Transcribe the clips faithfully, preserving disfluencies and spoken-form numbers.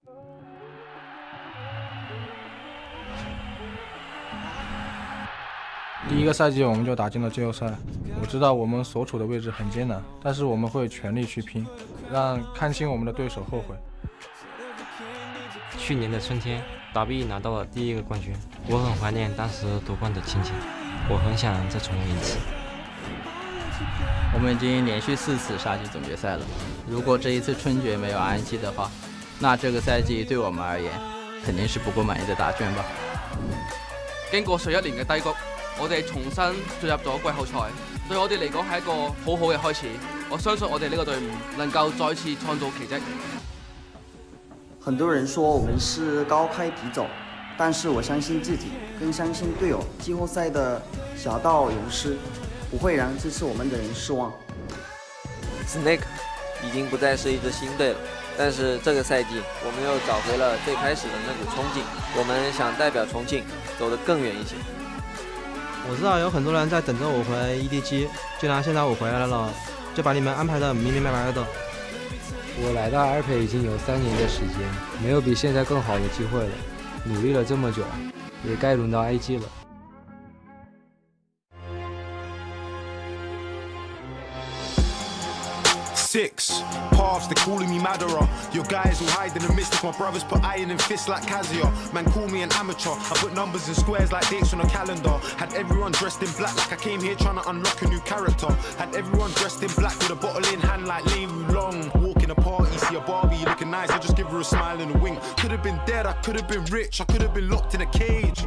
第一个赛季我们就打进了季后赛，我知道我们所处的位置很艰难，但是我们会全力去拼，让看清我们的对手后悔。 去年的春天 ，W 拿到了第一个冠军，我很怀念当时夺冠的情景，我很想再重温一次。 我们已经连续四次杀进总决赛了，如果这一次春决没有 R N G 的话，那這個賽季對我們而言，肯定是不夠滿意的答卷吧。 經過上一年嘅低谷，我哋重新進入咗季後賽，對我哋嚟講係一個好好嘅開始。我相信我哋呢個隊伍能夠再次創造奇蹟。 很多人說我們是高開低走，但是我相信自己，更相信隊友。季後賽的小道勇士不會讓支持我們的人失望。 Snake 已經不再是一支新隊了。但是這個賽季，我們又找回了最開始的那股衝勁。我們想代表重慶走得更遠一些。 我知道有很多人在等着我回 E D G， 既然現在我回來了，就把你們安排得明明白白的。 我來到 R P 已經有三年的時間，沒有比現在更好的機會了。努力了這麼久，也該輪到 A G 了。 Six paths, they're calling me Madara. Your guys will hide in the mist if my brothers put iron in fists like Kazuya. Man call me an amateur, I put numbers and squares like dates on a calendar. Had everyone dressed in black like I came here trying to unlock a new character. Had everyone dressed in black with a bottle in hand like Lei Wulong. Walk in a party, see a Barbie looking nice, I just give her a smile and a wink. Could have been dead, I could have been rich, I could have been locked in a cage.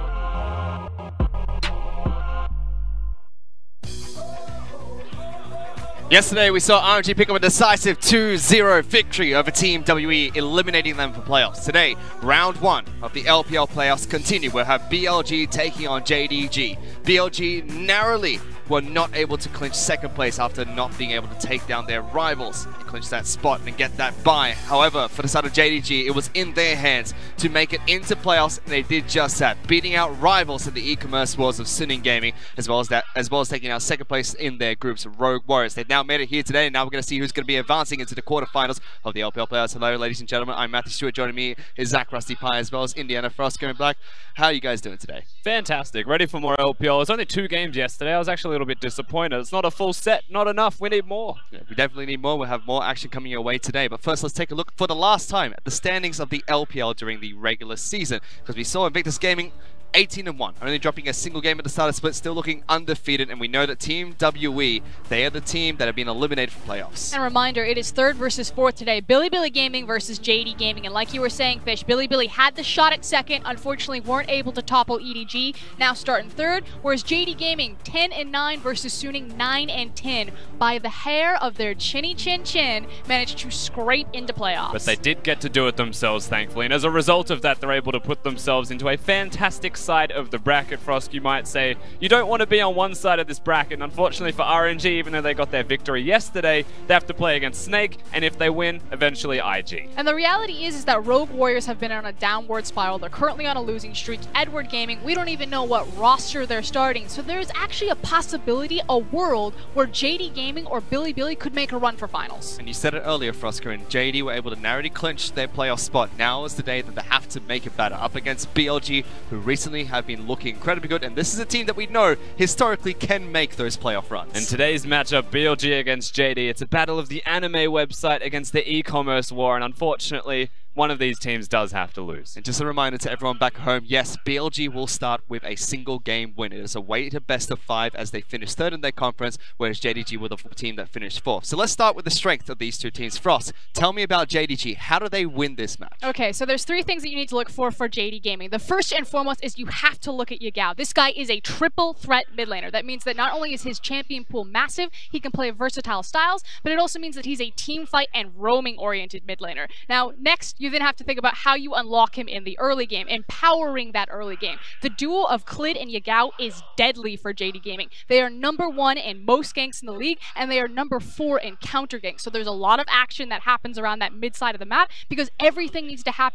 Yesterday, we saw R N G pick up a decisive two zero victory over Team W E, eliminating them from playoffs. Today, round one of the L P L playoffs continue. We'll have B L G taking on J D G. B L G narrowly were not able to clinch second place after not being able to take down their rivals and clinch that spot and get that bye. However, for the side of J D G, it was in their hands to make it into playoffs, and they did just that, beating out rivals in the e-commerce wars of Suning Gaming, as well as that, as well as taking out second place in their groups of Rogue Warriors. They've now made it here today, and now we're going to see who's going to be advancing into the quarterfinals of the L P L playoffs. Hello, ladies and gentlemen. I'm Matthew Stewart. Joining me is Zach Rusty Pie, as well as Indiana Frost going black. How are you guys doing today? Fantastic. Ready for more L P L. It was only two games yesterday. I was actually a little bit disappointed. It's not a full set. Not enough. We need more. Yeah, we definitely need more. We'll have more action coming your way today. But first, let's take a look for the last time at the standings of the L P L during the regular season. Because we saw Invictus Gaming eighteen and one, only dropping a single game at the start of split, still looking undefeated, and we know that Team W E, they are the team that have been eliminated from playoffs. And a reminder, it is third versus fourth today. Bilibili Gaming versus J D Gaming, and like you were saying, Fish, Bilibili had the shot at second, unfortunately weren't able to topple E D G, now starting third, whereas J D Gaming ten and nine versus Suning nine and ten, by the hair of their chinny chin chin, managed to scrape into playoffs. But they did get to do it themselves, thankfully, and as a result of that, they're able to put themselves into a fantastic side of the bracket. Frost, you might say you don't want to be on one side of this bracket, and unfortunately for R N G, even though they got their victory yesterday, they have to play against Snake, and if they win, eventually I G. And the reality is, is that Rogue Warriors have been on a downward spiral. They're currently on a losing streak. Edward Gaming, we don't even know what roster they're starting, so there's actually a possibility, a world, where J D Gaming or Bilibili could make a run for finals. And you said it earlier, Frosker, and J D were able to narrowly clinch their playoff spot. Now is the day that they have to make it better, up against B L G, who recently have been looking incredibly good, and this is a team that we know historically can make those playoff runs. In today's matchup, B L G against J D, it's a battle of the anime website against the e-commerce war, and unfortunately, one of these teams does have to lose. And just a reminder to everyone back home, yes, B L G will start with a single game win. It is a way to best of five as they finish third in their conference, whereas J D G were the team that finished fourth. So let's start with the strength of these two teams. Frost, tell me about J D G. How do they win this match? Okay, so there's three things that you need to look for for J D Gaming. The first and foremost is you have to look at Yagao. This guy is a triple threat mid laner. That means that not only is his champion pool massive, he can play versatile styles, but it also means that he's a team fight and roaming oriented mid laner. Now, next, you then have to think about how you unlock him in the early game, empowering that early game. The duo of Clid and Yagao is deadly for J D Gaming. They are number one in most ganks in the league, and they are number four in counter ganks. So there's a lot of action that happens around that mid side of the map because everything needs to happen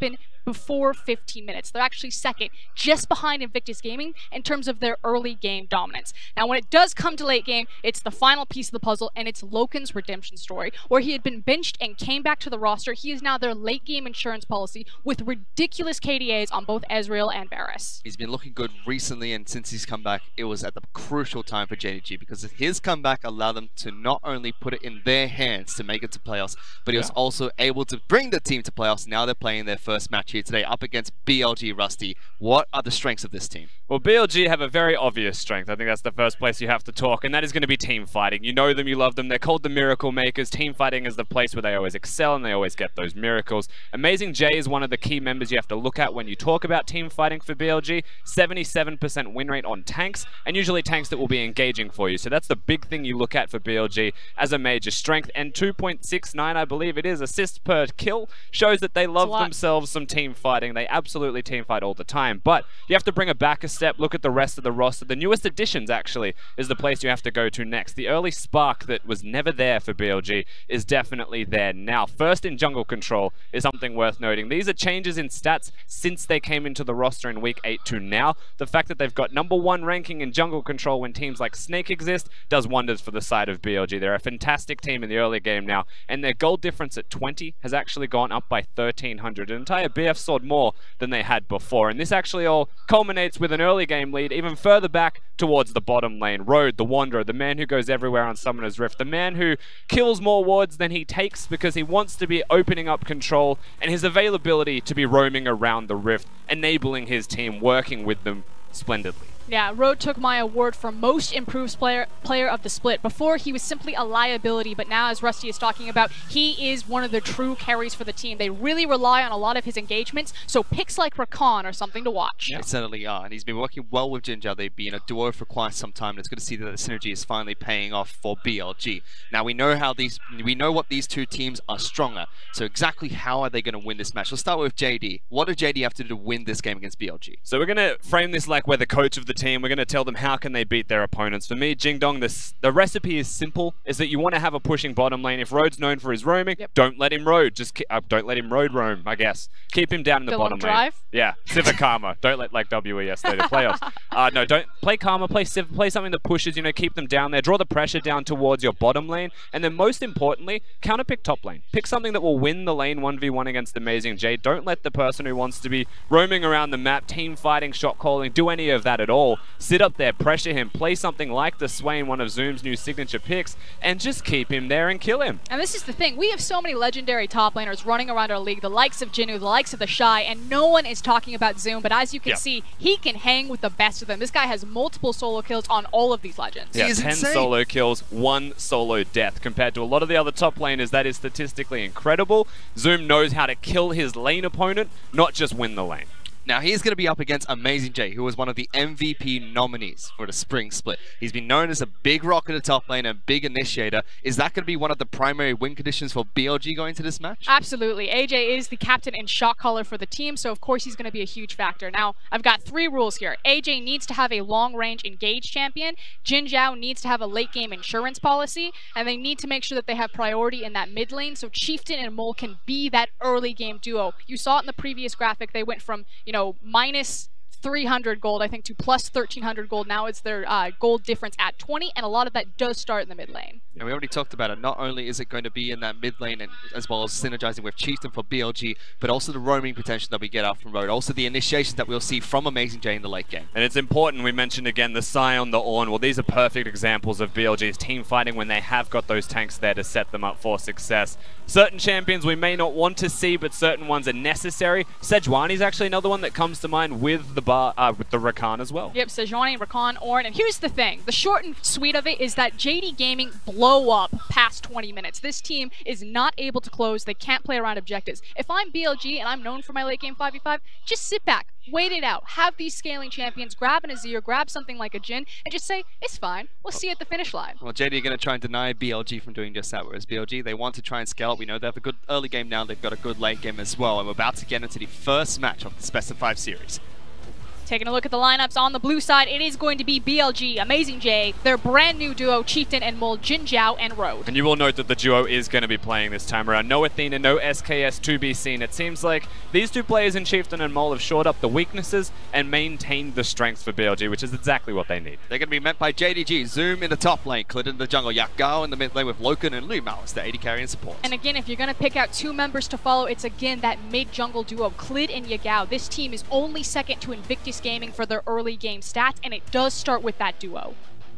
before fifteen minutes. They're actually second, just behind Invictus Gaming in terms of their early game dominance. Now, when it does come to late game, it's the final piece of the puzzle, and it's Loken's redemption story, where he had been benched and came back to the roster. He is now their late game insurance policy with ridiculous K D As on both Ezreal and Varus. He's been looking good recently, and since he's come back, it was at the crucial time for J D G, because his comeback allowed them to not only put it in their hands to make it to playoffs, but he was Yeah. also able to bring the team to playoffs. Now they're playing their first match here today up against B L G. Rusty, what are the strengths of this team? Well, B L G have a very obvious strength. I think that's the first place you have to talk, and that is going to be team fighting. You know them, you love them. They're called the Miracle Makers. Team fighting is the place where they always excel and they always get those miracles. Amazing J is one of the key members you have to look at when you talk about team fighting for B L G. seventy-seven percent win rate on tanks, and usually tanks that will be engaging for you. So that's the big thing you look at for B L G as a major strength. And two point six nine, I believe it is, assists per kill shows that they love themselves some team fighting. They absolutely team fight all the time. But you have to bring it back a step, look at the rest of the roster. The newest additions, actually, is the place you have to go to next. The early spark that was never there for B L G is definitely there now. First in jungle control is something worth noting. These are changes in stats since they came into the roster in week eight to now. The fact that they've got number one ranking in jungle control when teams like Snake exist does wonders for the side of B L G. They're a fantastic team in the early game now, and their gold difference at twenty has actually gone up by thirteen hundred. An entire B F sword more than they had before, and this actually all culminates with an early game lead even further back towards the bottom lane. Road, the Wanderer, the man who goes everywhere on Summoner's Rift, the man who kills more wards than he takes because he wants to be opening up control, and his availability to be roaming around the Rift, enabling his team, working with them splendidly. Yeah, Road took my award for most improved player player of the split. Before, he was simply a liability, but now, as Rusty is talking about, he is one of the true carries for the team. They really rely on a lot of his engagements, so picks like Rakan are something to watch. They certainly are, and he's been working well with Jinja. They've been a duo for quite some time, and it's good to see that the synergy is finally paying off for B L G. Now we know how these, we know what these two teams are stronger. So exactly how are they going to win this match? Let's start with J D. What does J D have to do to win this game against B L G? So we're going to frame this like we're the coach of the team. We're going to tell them how can they beat their opponents. For me, Jingdong, this, the recipe is simple, is that you want to have a pushing bottom lane. If Road's known for his roaming, yep. don't let him road. Just keep, uh, don't let him road roam, I guess. Keep him down in the Don't bottom let him drive? lane. Yeah, Civ Karma. Don't let like W E yesterday to playoffs. Uh, no, don't play Karma, play Civ, play something that pushes, you know, keep them down there. Draw the pressure down towards your bottom lane. And then most importantly, counter pick top lane. Pick something that will win the lane one v one against Amazing J. Don't let the person who wants to be roaming around the map, team fighting, shot calling, do any of that at all. Sit up there, pressure him, play something like the Swain, one of Zoom's new signature picks, and just keep him there and kill him. And this is the thing, we have so many legendary top laners running around our league, the likes of Jinnu, the likes of the Shy, and no one is talking about Zoom, but as you can yep. see, he can hang with the best of them. This guy has multiple solo kills on all of these legends. Yeah, ten insane. Solo kills, one solo death. Compared to a lot of the other top laners, that is statistically incredible. Zoom knows how to kill his lane opponent, not just win the lane. Now he's going to be up against Amazing J, who was one of the M V P nominees for the spring split. He's been known as a big rock in the top lane and big initiator. Is that going to be one of the primary win conditions for B L G going to this match? Absolutely. A J is the captain and shot caller for the team, so of course he's going to be a huge factor. Now, I've got three rules here. A J needs to have a long-range engage champion, Jin Zhao needs to have a late-game insurance policy, and they need to make sure that they have priority in that mid lane, so Chieftain and Mole can be that early-game duo. You saw it in the previous graphic. They went from, you know, minus three hundred gold, I think, to plus thirteen hundred gold. Now it's their uh, gold difference at twenty, and a lot of that does start in the mid lane. And we already talked about it. Not only is it going to be in that mid lane, and as well as synergizing with Chieftain for B L G, but also the roaming potential that we get out from Road. Also the initiation that we'll see from Amazing J in the late game. And it's important, we mentioned again, the Scion, the Ornn. Well, these are perfect examples of B L G's team fighting when they have got those tanks there to set them up for success. Certain champions we may not want to see, but certain ones are necessary. Sejuani's actually another one that comes to mind with the bar, uh, with the Rakan as well. Yep, Sejuani, Rakan, Ornn. And here's the thing. The short and sweet of it is that J D Gaming blow up past twenty minutes. This team is not able to close. They can't play around objectives. If I'm B L G and I'm known for my late game five v five, just sit back. Wait it out. Have these scaling champions, grab an Azir, grab something like a Jhin, and just say, it's fine. We'll see you at the finish line. Well, J D are going to try and deny B L G from doing just that, whereas B L G, they want to try and scale up. We know they have a good early game now. They've got a good late game as well, and we're about to get into the first match of the Specified series. Taking a look at the lineups on the blue side, it is going to be B L G, Amazing J, their brand new duo, Chieftain and Mole, Jin Zhao and Road. And you will note that the duo is going to be playing this time around. No Athena, no S K S to be seen. It seems like these two players in Chieftain and Mole have shored up the weaknesses and maintained the strengths for B L G, which is exactly what they need. They're going to be met by J D G, Zoom in the top lane, Clint in the jungle, Yak Gao in the mid lane with Loken and Lu Malice, the A D carry and support. And again, if you're going to pick out two members to follow, it's again that mid-jungle duo, Clid and Yagao. This team is only second to Invictus Gaming for their early game stats, and it does start with that duo.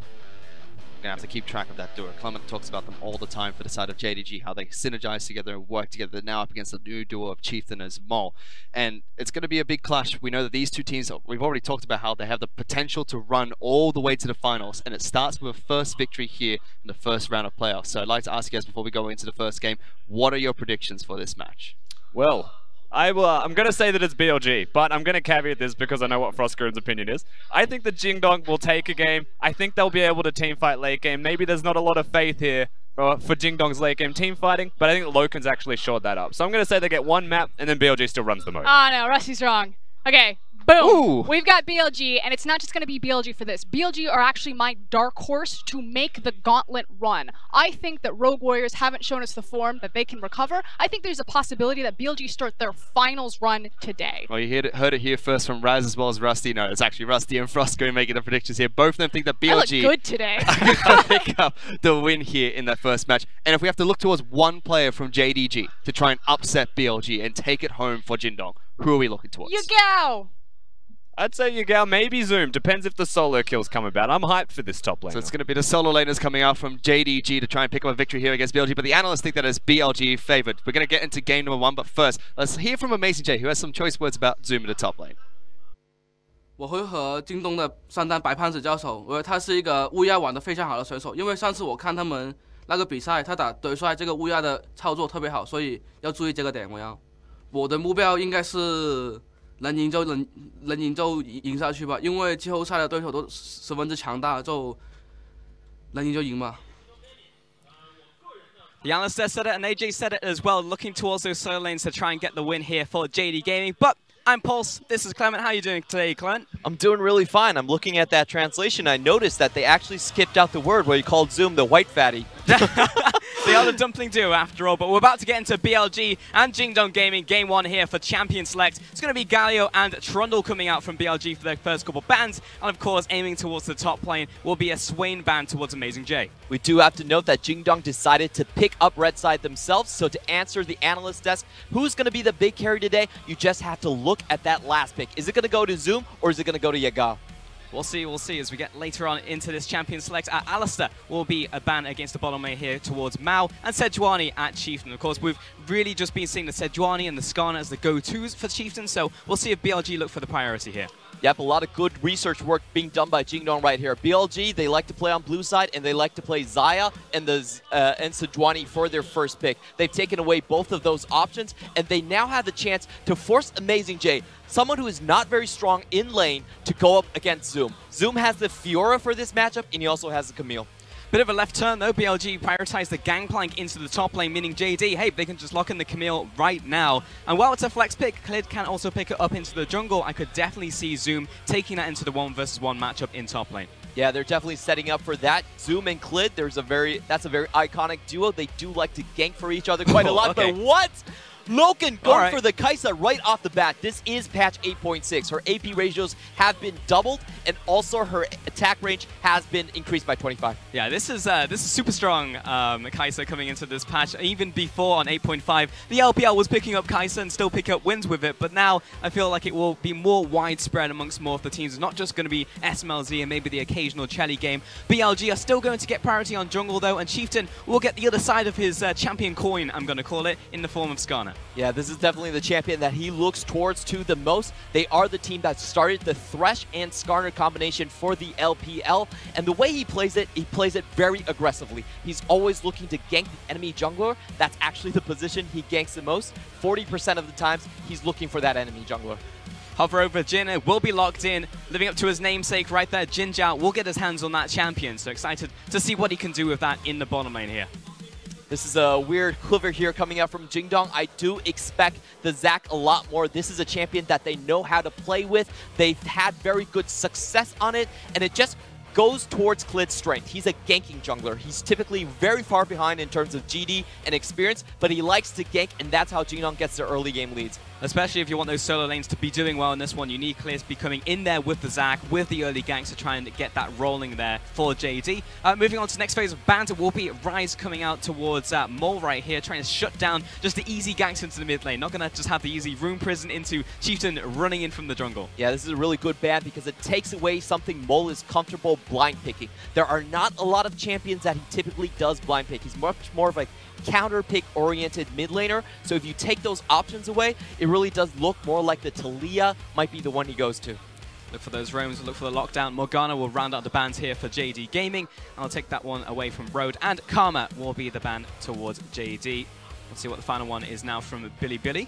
Gonna have to keep track of that duo. Clement talks about them all the time for the side of J D G, how they synergize together and work together now up against the new duo of Chieftain as Mole. And it's going to be a big clash. We know that these two teams, we've already talked about how they have the potential to run all the way to the finals, and it starts with a first victory here in the first round of playoffs. So I'd like to ask you guys before we go into the first game, what are your predictions for this match? Well, I will, uh, I'm going to say that it's B L G, but I'm going to caveat this because I know what Frostgoon's opinion is. I think that Jingdong will take a game. I think they'll be able to team fight late game. Maybe there's not a lot of faith here for, for Jingdong's late game team fighting, but I think Loken's actually shored that up. So I'm going to say they get one map, and then B L G still runs them over. Oh no, Rusty's wrong. Okay. Boom! Ooh. We've got B L G, and it's not just going to be B L G for this. B L G are actually my dark horse to make the gauntlet run. I think that Rogue Warriors haven't shown us the form that they can recover. I think there's a possibility that B L G start their finals run today. Well, you heard it, heard it here first from Raz as well as Rusty. No, it's actually Rusty and Frostgoon making the predictions here. Both of them think that B L G I look good today. are going to pick up the win here in that first match. And if we have to look towards one player from J D G to try and upset B L G and take it home for Jingdong, who are we looking towards? Yagao! I'd say Yagao, maybe Zoom. Depends if the solo kills come about. I'm hyped for this top lane. So it's going to be the solo laners coming out from J D G to try and pick up a victory here against B L G, but the analysts think that is B L G favored. We're going to get into game number one, but first, let's hear from Amazing J, who has some choice words about Zoom in the top lane. 我会和京东的三单白胖子交手，我觉得他是一个乌鸦玩的非常好的选手，因为上次我看他们那个比赛，他打怼帅这个乌鸦的操作特别好，所以要注意这个点。我要，我的目标应该是。 能赢就能能赢就赢下去吧，因为季后赛的对手都十分之强大，就能赢就赢嘛。 The Alistair said it and A J said it as well, looking towards those solo lanes to try and get the win here for J D Gaming. But I'm Pulse, this is Clement. How are you doing today, Clement? I'm doing really fine. I'm looking at that translation. I noticed that they actually skipped out the word where you called Zoom the white fatty. They are the dumpling duo after all, but we're about to get into B L G and Jingdong Gaming game one here for Champion Select. It's going to be Galio and Trundle coming out from B L G for their first couple bans, and of course aiming towards the top lane will be a Swain ban towards Amazing J. We do have to note that Jingdong decided to pick up red side themselves, so to answer the analyst desk, who's going to be the big carry today, you just have to look at that last pick. Is it going to go to Zoom or is it going to go to Yagao? We'll see, we'll see as we get later on into this Champion Select. Uh, Alistair will be a ban against the bottom lane here towards Mao, and Sejuani at Chieftain. Of course, we've really just been seeing the Sejuani and the Skarner as the go-tos for Chieftain, so we'll see if B L G look for the priority here. Yep, a lot of good research work being done by Jingdong right here. B L G, they like to play on blue side, and they like to play Xayah and the uh, and Sejuani for their first pick. They've taken away both of those options, and they now have the chance to force Amazing J, someone who is not very strong in lane, to go up against Zoom. Zoom has the Fiora for this matchup, and he also has the Camille. Bit of a left turn though, B L G prioritized the gangplank into the top lane, meaning J D, hey, they can just lock in the Camille right now. And while it's a flex pick, Clid can also pick it up into the jungle. I could definitely see Zoom taking that into the one versus one matchup in top lane. Yeah, they're definitely setting up for that. Zoom and Clid, there's a very, that's a very iconic duo. They do like to gank for each other quite a lot, okay. But what? Loken going right. for the Kai'Sa right off the bat. This is patch eight point six. Her A P ratios have been doubled, and also her attack range has been increased by twenty-five. Yeah, this is uh, this is super strong um, Kai'Sa coming into this patch. Even before on eight point five, the L P L was picking up Kai'Sa and still pick up wins with it, but now I feel like it will be more widespread amongst more of the teams. It's not just going to be S M L Z and maybe the occasional Chelly game. B L G are still going to get priority on jungle though, and Chieftain will get the other side of his uh, champion coin, I'm going to call it, in the form of Skarner. Yeah, this is definitely the champion that he looks towards to the most. They are the team that started the Thresh and Skarner combination for the L P L, and the way he plays it, he plays it very aggressively. He's always looking to gank the enemy jungler. That's actually the position he ganks the most. forty percent of the times, he's looking for that enemy jungler. Hover over Jin will be locked in, living up to his namesake right there. Jin Zhao will get his hands on that champion, so excited to see what he can do with that in the bottom lane here. This is a weird quiver here coming out from Jingdong. I do expect the Zac a lot more. This is a champion that they know how to play with. They've had very good success on it, and it just goes towards Klid's strength. He's a ganking jungler. He's typically very far behind in terms of G D and experience, but he likes to gank, and that's how Jingdong gets their early game leads. Especially if you want those solo lanes to be doing well in this one, you need Klid to be coming in there with the Zac, with the early ganks to try and get that rolling there for J D. Uh, moving on to the next phase of Bans, it will be Ryze coming out towards uh, Mole right here, trying to shut down just the easy ganks into the mid lane. Not going to just have the easy Rune Prison into Chieftain running in from the jungle. Yeah, this is a really good ban because it takes away something Mole is comfortable blind picking. There are not a lot of champions that he typically does blind pick. He's much more of a counter pick oriented mid laner, so if you take those options away, it really does look more like the Taliyah might be the one he goes to. Look for those roams, look for the lockdown. Morgana will round out the bans here for J D Gaming. I'll take that one away from Road, and Karma will be the ban towards J D. Let's see what the final one is now from Bilibili.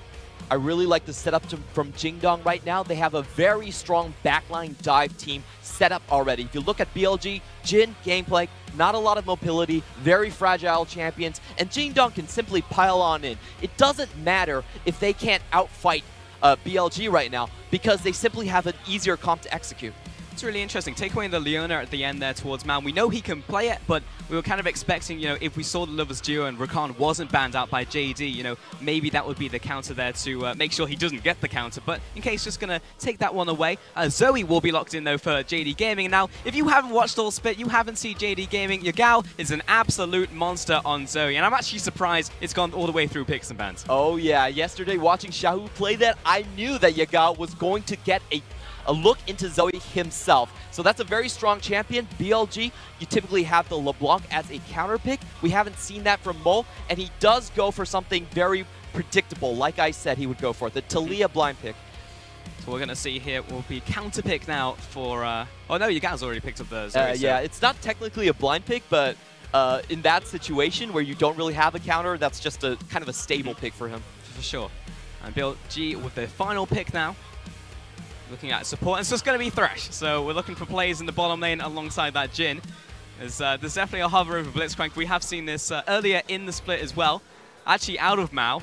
I really like the setup to, from Jingdong right now. They have a very strong backline dive team set up already. If you look at B L G, Jin, gameplay, not a lot of mobility, very fragile champions, and Jingdong can simply pile on in. It doesn't matter if they can't outfight uh, B L G right now because they simply have an easier comp to execute. It's really interesting. Take away the Leona at the end there towards Mal. We know he can play it, but we were kind of expecting, you know, if we saw the Lovers Duo and Rakan wasn't banned out by J D, you know, maybe that would be the counter there to uh, make sure he doesn't get the counter. But in case, just going to take that one away. Uh, Zoe will be locked in, though, for J D Gaming. Now, if you haven't watched All Split, you haven't seen J D Gaming, Yagao is an absolute monster on Zoe. And I'm actually surprised it's gone all the way through picks and bans. Oh, yeah. Yesterday, watching Xiaohu play that, I knew that Yagao was going to get a a look into Zoe himself. So that's a very strong champion. B L G, you typically have the LeBlanc as a counter pick. We haven't seen that from Mole, and he does go for something very predictable. Like I said, he would go for it, the Taliyah blind pick. So we're going to see here will be counter pick now for... Uh, oh no, you guys already picked up the Zoe. Uh, yeah, so. it's not technically a blind pick, but uh, in that situation where you don't really have a counter, that's just a kind of a stable pick for him. For sure. And B L G with their final pick now. Looking at support, it's just going to be Thresh. So we're looking for plays in the bottom lane alongside that Jin. There's, uh, there's definitely a hover over Blitzcrank. We have seen this uh, earlier in the split as well. Actually out of Mao.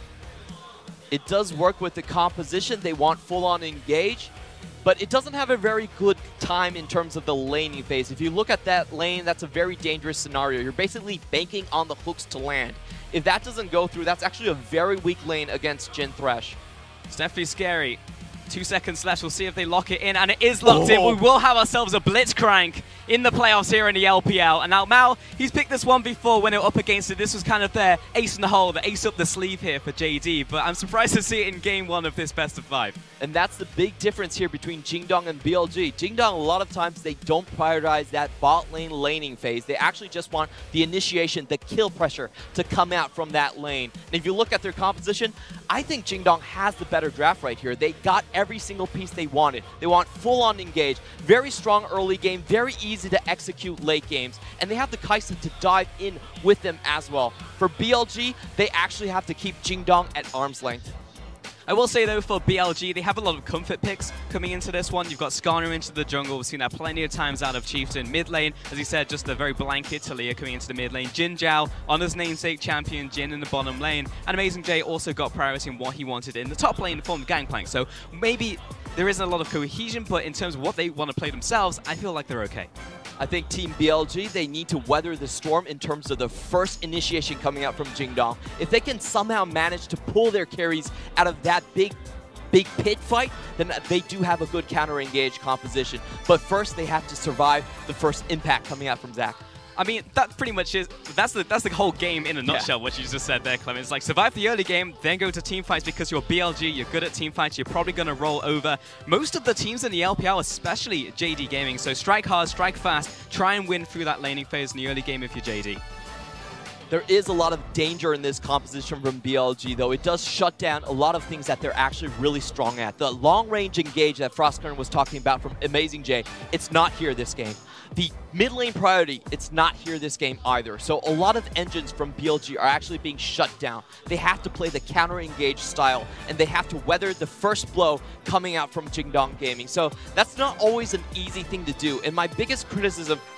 It does work with the composition. They want full-on engage, but it doesn't have a very good time in terms of the laning phase. If you look at that lane, that's a very dangerous scenario. You're basically banking on the hooks to land. If that doesn't go through, that's actually a very weak lane against Jin Thresh. It's definitely scary. Two seconds left. We'll see if they lock it in, and it is locked oh. in. We will have ourselves a Blitzcrank in the playoffs here in the L P L. And now Mao, he's picked this one before when they were up against it. This was kind of their ace in the hole, the ace up the sleeve here for J D. But I'm surprised to see it in game one of this best of five. And that's the big difference here between Jingdong and B L G. Jingdong, a lot of times, they don't prioritize that bot lane laning phase. They actually just want the initiation, the kill pressure to come out from that lane. And if you look at their composition, I think Jingdong has the better draft right here. They got every single piece they wanted. They want full-on engage, very strong early game, very easy to execute late games, and they have the Kai'Sa to dive in with them as well. For B L G, they actually have to keep Jingdong at arm's length. I will say, though, for B L G, they have a lot of comfort picks coming into this one. You've got Skarner into the jungle. We've seen that plenty of times out of Chieftain. Mid lane, as he said, just a very blanket Taliyah coming into the mid lane. Jin Zhao on his namesake champion, Jin in the bottom lane. And Amazing J also got priority in what he wanted in the top lane from Gangplank. So maybe there isn't a lot of cohesion, but in terms of what they want to play themselves, I feel like they're okay. I think Team B L G, they need to weather the storm in terms of the first initiation coming out from Jingdong. If they can somehow manage to pull their carries out of that big, big pit fight, then they do have a good counter-engage composition. But first, they have to survive the first impact coming out from Zac. I mean, that pretty much is, that's the that's the whole game in a nutshell, yeah. What you just said there, Clement. It's like, survive the early game, then go to team fights because you're B L G, you're good at team fights, you're probably going to roll over most of the teams in the L P L, especially J D Gaming. So strike hard, strike fast, try and win through that laning phase in the early game if you're J D. There is a lot of danger in this composition from B L G, though. It does shut down a lot of things that they're actually really strong at. The long-range engage that Frostkern was talking about from Amazing J, it's not here this game. The mid lane priority, it's not here this game either. So a lot of engines from B L G are actually being shut down. They have to play the counter-engage style, and they have to weather the first blow coming out from Jingdong Gaming. So that's not always an easy thing to do. And my biggest criticism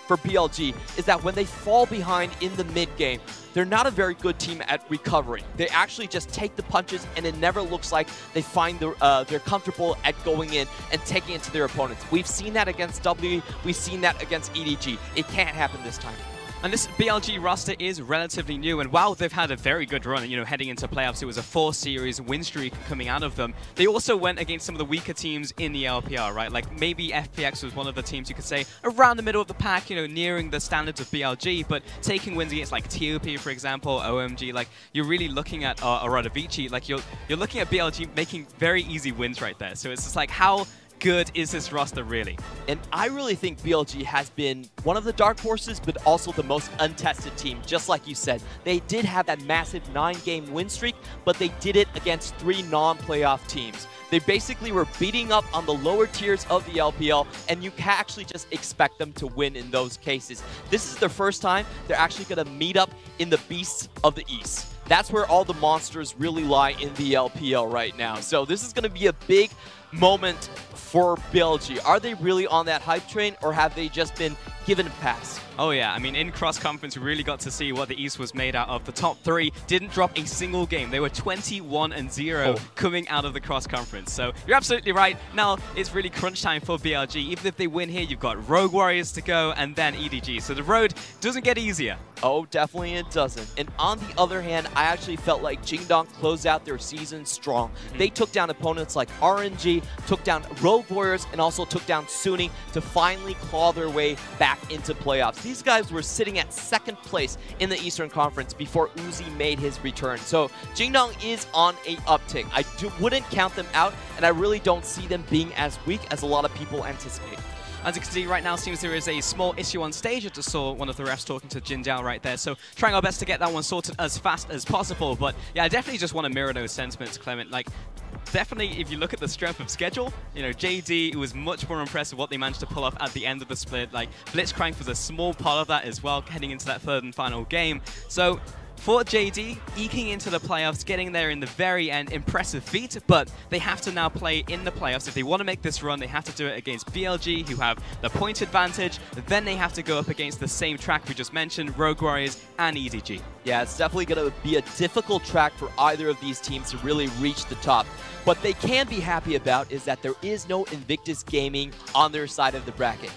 for B L G is that when they fall behind in the mid game, they're not a very good team at recovering. They actually just take the punches, and it never looks like they find the, uh, they're comfortable at going in and taking it to their opponents. We've seen that against W E, we've seen that against E D G. It can't happen this time. And this B L G roster is relatively new, and while they've had a very good run, you know, heading into playoffs, it was a four-series win streak coming out of them. They also went against some of the weaker teams in the L P R, right? Like maybe F P X was one of the teams you could say around the middle of the pack, you know, nearing the standards of B L G, but taking wins against like T O P, for example, O M G, like you're really looking at uh, Radovici, like you're you're looking at B L G making very easy wins right there. So it's just like how good is this roster really? And I really think B L G has been one of the dark horses, but also the most untested team, just like you said. They did have that massive nine-game win streak, but they did it against three non-playoff teams. They basically were beating up on the lower tiers of the L P L, and you can actually just expect them to win in those cases. This is their first time they're actually going to meet up in the Beasts of the East. That's where all the monsters really lie in the L P L right now. So this is going to be a big moment for B L G. Are they really on that hype train, or have they just been given a pass? Oh yeah, I mean, in cross-conference, we really got to see what the East was made out of. The top three didn't drop a single game. They were twenty-one and zero oh. coming out of the cross-conference. So you're absolutely right. Now it's really crunch time for B L G. Even if they win here, you've got Rogue Warriors to go and then E D G. So the road doesn't get easier. Oh, definitely it doesn't. And on the other hand, I actually felt like Jingdong closed out their season strong. Mm-hmm. They took down opponents like R N G, took down Rogue Warriors, and also took down Sunny to finally claw their way back into playoffs. These guys were sitting at second place in the Eastern Conference before Uzi made his return. So Jingdong is on a uptick. I do, wouldn't count them out, and I really don't see them being as weak as a lot of people anticipate. As you can see right now, seems there is a small issue on stage. I just saw one of the refs talking to Jin Jiao right there. So trying our best to get that one sorted as fast as possible. But yeah, I definitely just want to mirror those sentiments, Clement. Like, definitely, if you look at the strength of schedule, you know, J D, it was much more impressive what they managed to pull off at the end of the split. Like, Blitzcrank was a small part of that as well, heading into that third and final game. So for J D, eking into the playoffs, getting there in the very end, impressive feat, but they have to now play in the playoffs. If they want to make this run, they have to do it against B L G, who have the point advantage. Then they have to go up against the same track we just mentioned, Rogue Warriors and E D G. Yeah, it's definitely going to be a difficult track for either of these teams to really reach the top. What they can be happy about is that there is no Invictus Gaming on their side of the bracket.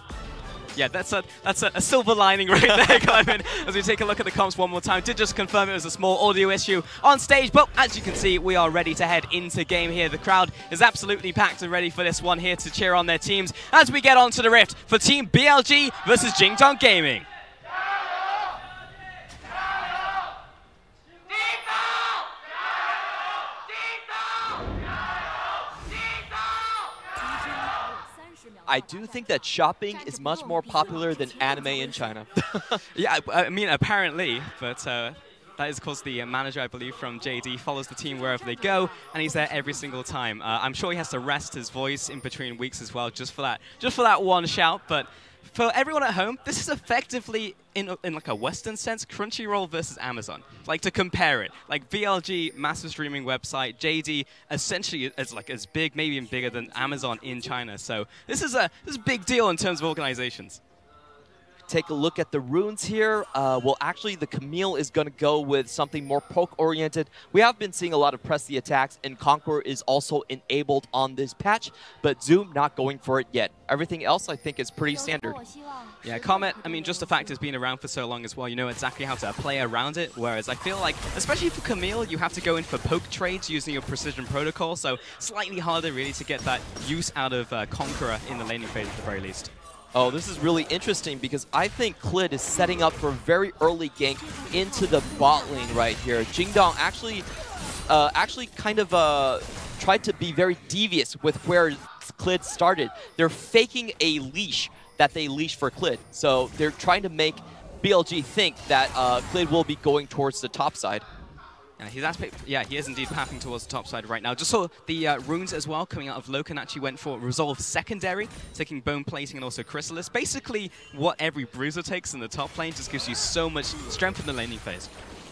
Yeah, that's a that's a, a silver lining right there, Clement. As we take a look at the comps one more time, did just confirm it was a small audio issue on stage, but as you can see, we are ready to head into game here. The crowd is absolutely packed and ready for this one here to cheer on their teams as we get on to the Rift for Team B L G versus Jingdong Gaming. I do think that shopping is much more popular than anime in China. Yeah, I, I mean, apparently, but uh, that is because the uh, manager, I believe, from J D follows the team wherever they go, and he's there every single time. Uh, I'm sure he has to rest his voice in between weeks as well, just for that, just for that one shout. But for everyone at home, this is effectively, in, in like a Western sense, Crunchyroll versus Amazon. Like, to compare it, like B L G, massive streaming website, J D, essentially is like as big, maybe even bigger than Amazon in China. So this is a this is a big deal in terms of organizations. Take a look at the runes here. Uh, well, actually, the Camille is going to go with something more poke-oriented. We have been seeing a lot of press the attacks, and Conqueror is also enabled on this patch, but Zoom not going for it yet. Everything else, I think, is pretty standard. Yeah, Comet, I mean, just the fact it's been around for so long as well, you know exactly how to play around it, whereas I feel like, especially for Camille, you have to go in for poke trades using your precision protocol, so slightly harder, really, to get that use out of uh, Conqueror in the laning phase at the very least. Oh, this is really interesting because I think Klid is setting up for a very early gank into the bot lane right here. Jingdong actually, uh, actually kind of uh, tried to be very devious with where Klid started. They're faking a leash that they leash for Klid. So they're trying to make B L G think that uh, Klid will be going towards the top side. Yeah, he's aspect, yeah, he is indeed pathing towards the top side right now. Just saw the uh, runes as well coming out of Loken actually went for Resolve Secondary, taking Bone Plating and also Chrysalis. Basically, what every Bruiser takes in the top lane just gives you so much strength in the laning phase.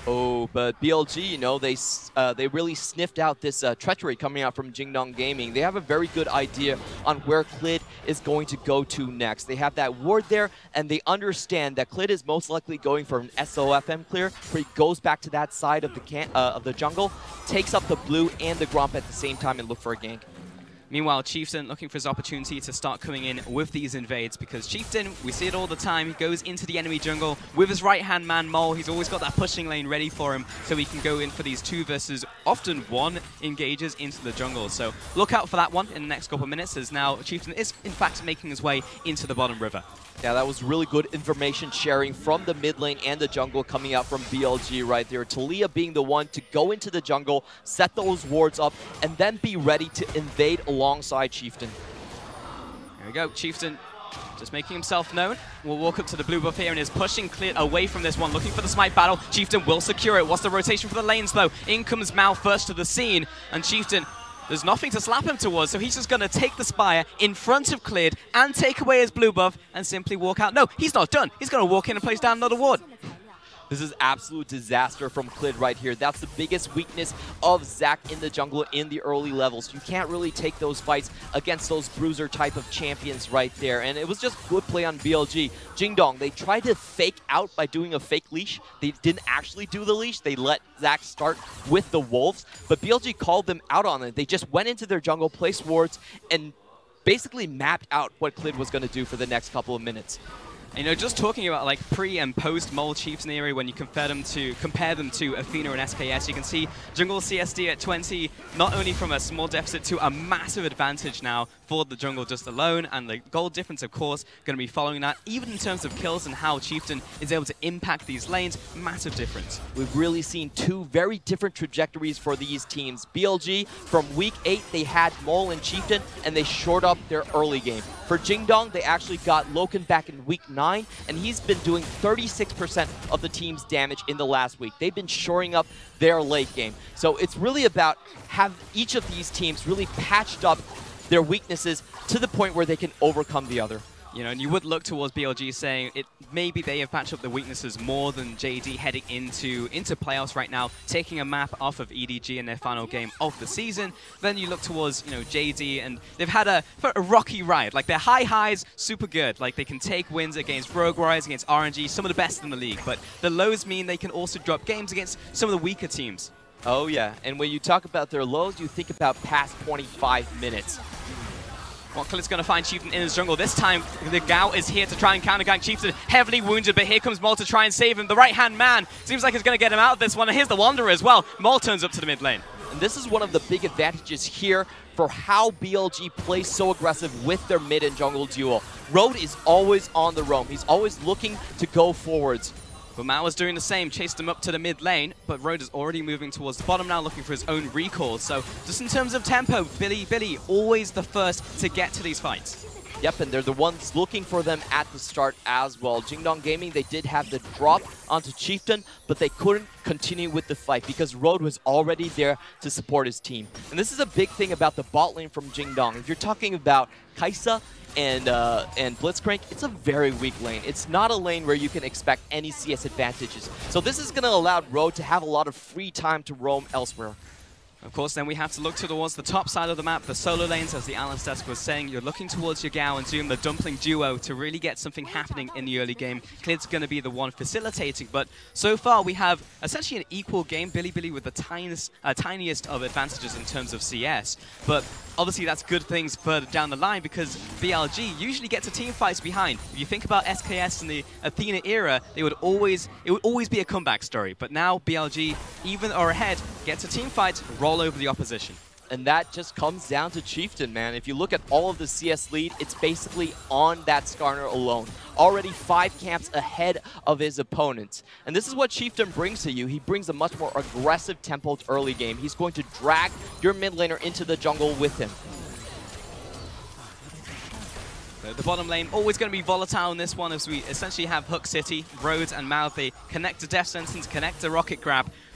Oh, but B L G, you know, they uh, they really sniffed out this uh, treachery coming out from Jingdong Gaming. They have a very good idea on where Clid is going to go to next. They have that ward there, and they understand that Clid is most likely going for an S O F M clear, where he goes back to that side of the can uh, of the jungle, takes up the blue and the Gromp at the same time and look for a gank. Meanwhile, Chieftain looking for his opportunity to start coming in with these invades, because Chieftain, we see it all the time, he goes into the enemy jungle with his right-hand man, Mole. He's always got that pushing lane ready for him, so he can go in for these two versus often one engages into the jungle. So look out for that one in the next couple of minutes, as now Chieftain is in fact making his way into the bottom river. Yeah, that was really good information sharing from the mid lane and the jungle coming out from B L G right there. Taliyah being the one to go into the jungle, set those wards up, and then be ready to invade alongside Chieftain. There we go, Chieftain just making himself known. Will walk up to the blue buff here and is pushing clear away from this one, looking for the smite battle. Chieftain will secure it. What's the rotation for the lanes though? In comes Mao first to the scene, and Chieftain, there's nothing to slap him towards, so he's just going to take the Spire in front of Clid and take away his blue buff and simply walk out. No, he's not done. He's going to walk in and place down another ward. This is absolute disaster from Clid right here. That's the biggest weakness of Zac in the jungle in the early levels. You can't really take those fights against those bruiser type of champions right there. And it was just good play on B L G. Jingdong, they tried to fake out by doing a fake leash. They didn't actually do the leash. They let Zac start with the wolves. But B L G called them out on it. They just went into their jungle, placed wards, and basically mapped out what Clid was going to do for the next couple of minutes. You know, just talking about like pre and post Mole Chieftain era, when you compare them to compare them to Athena and S K S, you can see jungle C S D at twenty, not only from a small deficit to a massive advantage now for the jungle just alone, and the gold difference, of course, going to be following that. Even in terms of kills and how Chieftain is able to impact these lanes, massive difference. We've really seen two very different trajectories for these teams. B L G, from week eight, they had Mole and Chieftain, and they shored up their early game. For Jingdong, they actually got Loken back in week nine, and he's been doing thirty-six percent of the team's damage in the last week. They've been shoring up their late game. So it's really about have each of these teams really patched up their weaknesses to the point where they can overcome the other. You know, and you would look towards B L G saying it maybe they have patched up the weaknesses more than J D heading into into playoffs right now, taking a map off of E D G in their final game of the season. Then you look towards, you know, J D, and they've had a, a rocky ride. Like, their high highs, super good. Like, they can take wins against Rogue Rise, against R N G, some of the best in the league. But the lows mean they can also drop games against some of the weaker teams. Oh, yeah. And when you talk about their lows, you think about past twenty-five minutes. Well, Clid's going to find Chieftain in his jungle. This time, the Gao is here to try and counter-gank Chieftain. Heavily wounded, but here comes Mole to try and save him. The right-hand man seems like he's going to get him out of this one. And here's the Wanderer as well. Mole turns up to the mid lane. And this is one of the big advantages here for how B L G plays so aggressive with their mid and jungle duo. Road is always on the roam. He's always looking to go forwards. But Mao is doing the same, chased him up to the mid lane, but Road is already moving towards the bottom now, looking for his own recall. So just in terms of tempo, Billy Billy always the first to get to these fights. Yep, and they're the ones looking for them at the start as well. Jingdong Gaming, they did have the drop onto Chieftain, but they couldn't continue with the fight because Road was already there to support his team. And this is a big thing about the bot lane from Jingdong. If you're talking about Kai'Sa and uh, and Blitzcrank, it's a very weak lane. It's not a lane where you can expect any C S advantages. So this is going to allow Road to have a lot of free time to roam elsewhere. Of course, then we have to look towards the top side of the map, the solo lanes, as the Alice Desk was saying. You're looking towards your Gao and Zoom, the Dumpling duo, to really get something happening in the early game. Clid's going to be the one facilitating, but so far we have essentially an equal game. Billy Billy with the tiniest, uh, tiniest of advantages in terms of C S, but obviously that's good things further down the line because B L G usually gets a team fights behind. If you think about S K S and the Athena era, they would always it would always be a comeback story. But now B L G, even or ahead, gets a team fight, roll over the opposition. And that just comes down to Chieftain, man. If you look at all of the C S lead, it's basically on that Skarner alone. Already five camps ahead of his opponents. And this is what Chieftain brings to you. He brings a much more aggressive tempo early game. He's going to drag your mid laner into the jungle with him. So the bottom lane always going to be volatile in this one, as we essentially have Hook City, Rhodes and Mao. They connect to Death Sentence, connect to Rocket Grab.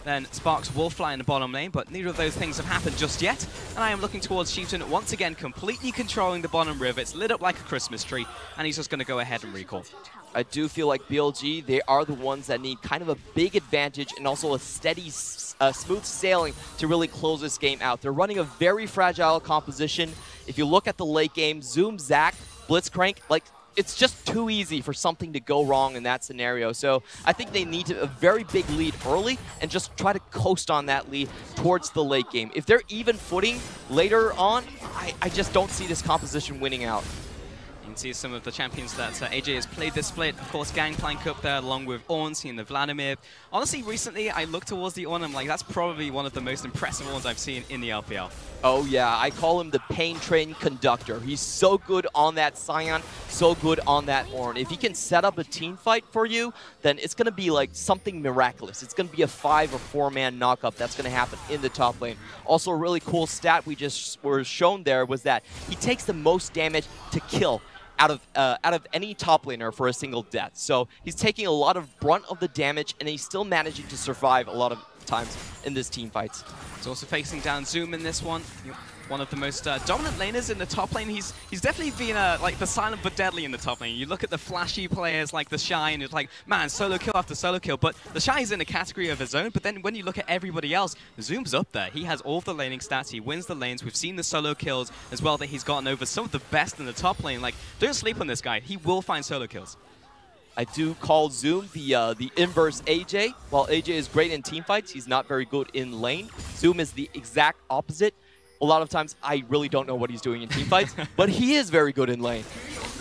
then Sparks will fly in the bottom lane, but neither of those things have happened just yet. And I am looking towards Chieftain, once again completely controlling the bottom river. It's lit up like a Christmas tree, and he's just going to go ahead and recall. I do feel like B L G, they are the ones that need kind of a big advantage and also a steady, uh, smooth sailing to really close this game out. They're running a very fragile composition. If you look at the late game, Zoom, Zac, Blitzcrank, like, it's just too easy for something to go wrong in that scenario. So I think they need to, a very big lead early and just try to coast on that lead towards the late game. If they're even footing later on, I, I just don't see this composition winning out. You can see some of the champions that uh, A J has played this split. Of course, Gangplank up there along with Ornn, and the Vladimir. Honestly, recently I looked towards the Ornn, I'm like, that's probably one of the most impressive ones I've seen in the L P L. Oh yeah, I call him the pain train conductor. He's so good on that Sion, so good on that Ornn. If he can set up a team fight for you, then it's going to be like something miraculous. It's going to be a five or four man knockup that's going to happen in the top lane. Also, a really cool stat we just were shown there was that he takes the most damage to kill out of uh, out of any top laner for a single death. So he's taking a lot of brunt of the damage, and he's still managing to survive a lot of times in this team fights. He's also facing down Zoom in this one. One of the most uh, dominant laners in the top lane. He's he's definitely been uh, like the silent but deadly in the top lane. You look at the flashy players like the Shy, and it's like, man, solo kill after solo kill. But the Shy is in a category of his own. But then when you look at everybody else, Zoom's up there. He has all of the laning stats. He wins the lanes. We've seen the solo kills as well that he's gotten over some of the best in the top lane. Like, don't sleep on this guy. He will find solo kills. I do call Zoom the uh, the inverse A J. While A J is great in team fights, he's not very good in lane. Zoom is the exact opposite. A lot of times, I really don't know what he's doing in team fights, but he is very good in lane.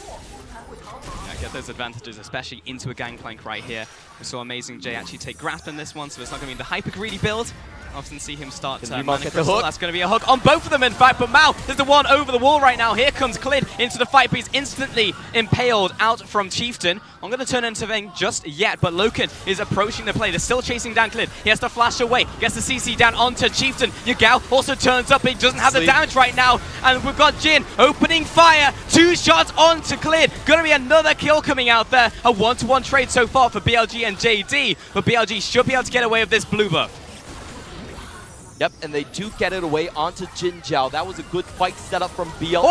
Yeah, get those advantages, especially into a Gangplank right here. We saw Amazing J actually take Grasp in this one, so it's not going to be the hyper-greedy build. Often see him start uh, Mana get Crystal. the hook? That's going to be a hook on both of them, in fact. But Mao is the one over the wall right now. Here comes Clid into the fight, but he's instantly impaled out from Chieftain. I'm going to turn into Veng just yet, but Loken is approaching the play. They're still chasing down Clid. He has to flash away. Gets the C C down onto Chieftain. Yagao also turns up. He doesn't have Sleep. the damage right now. And we've got Jin opening fire. Two shots onto Clid. Going to be another kill coming out there. A one-to-one trade so far for B L G and J D. But B L G should be able to get away with this blue buff. Yep, and they do get it away onto Jin Zhao. That was a good fight setup from B L G.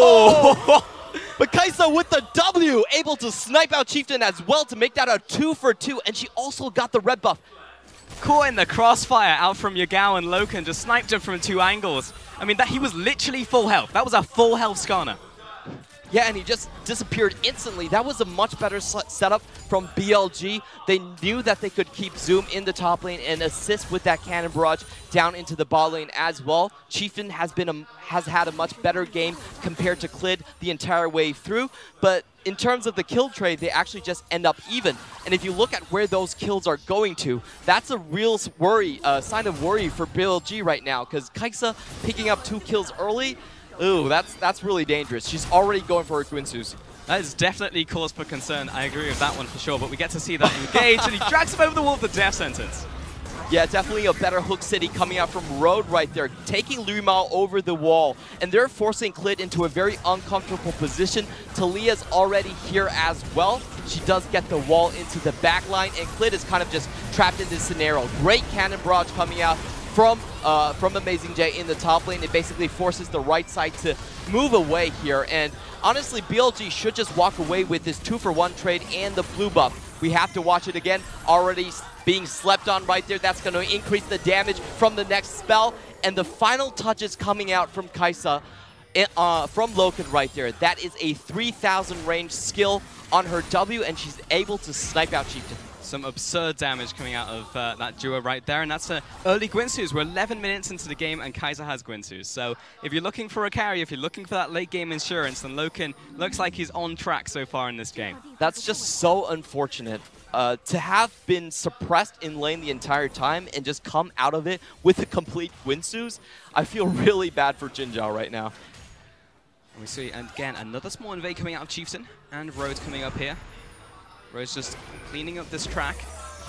Oh! But Kai'Sa with the W, able to snipe out Chieftain as well to make that a two for two, and she also got the red buff. Caught in the crossfire out from Yagao and Loken, just sniped him from two angles. I mean, that he was literally full health. That was a full health Skarner. Yeah, and he just disappeared instantly. That was a much better setup from B L G. They knew that they could keep Zoom in the top lane and assist with that cannon barrage down into the bot lane as well. Chieftain has been a, has had a much better game compared to Clid the entire way through, but in terms of the kill trade, they actually just end up even. And if you look at where those kills are going to, that's a real worry, uh, sign of worry for B L G right now, because Kai'Sa picking up two kills early, ooh, that's that's really dangerous. She's already going for her Guinsoo's. That is definitely cause for concern. I agree with that one for sure, but we get to see that engage, and he drags him over the wall with the death sentence. Yeah, definitely a better Hook City coming out from Road right there, taking Liu Mao over the wall, and they're forcing Clid into a very uncomfortable position. Talia's already here as well. She does get the wall into the back line, and Clid is kind of just trapped in this scenario. Great cannon barrage coming out from uh, from Amazing J in the top lane. It basically forces the right side to move away here, and honestly, B L G should just walk away with this two for one trade and the blue buff. We have to watch it again. Already being slept on right there. That's going to increase the damage from the next spell, and the final touches coming out from Kai'Sa uh, from Loken right there. That is a three thousand range skill on her W, and she's able to snipe out Chieftain. Some absurd damage coming out of uh, that duo right there, and that's uh, early Guinsoo's. We're eleven minutes into the game, and Kai'Sa has Guinsoo's. So if you're looking for a carry, if you're looking for that late game insurance, then Loken looks like he's on track so far in this game. That's just so unfortunate. Uh, to have been suppressed in lane the entire time and just come out of it with a complete Guinsoo's, I feel really bad for Jin Zhao right now. And we see, and again, another small invade coming out of Chieftain, and Rhodes coming up here. Rhodes just cleaning up this track.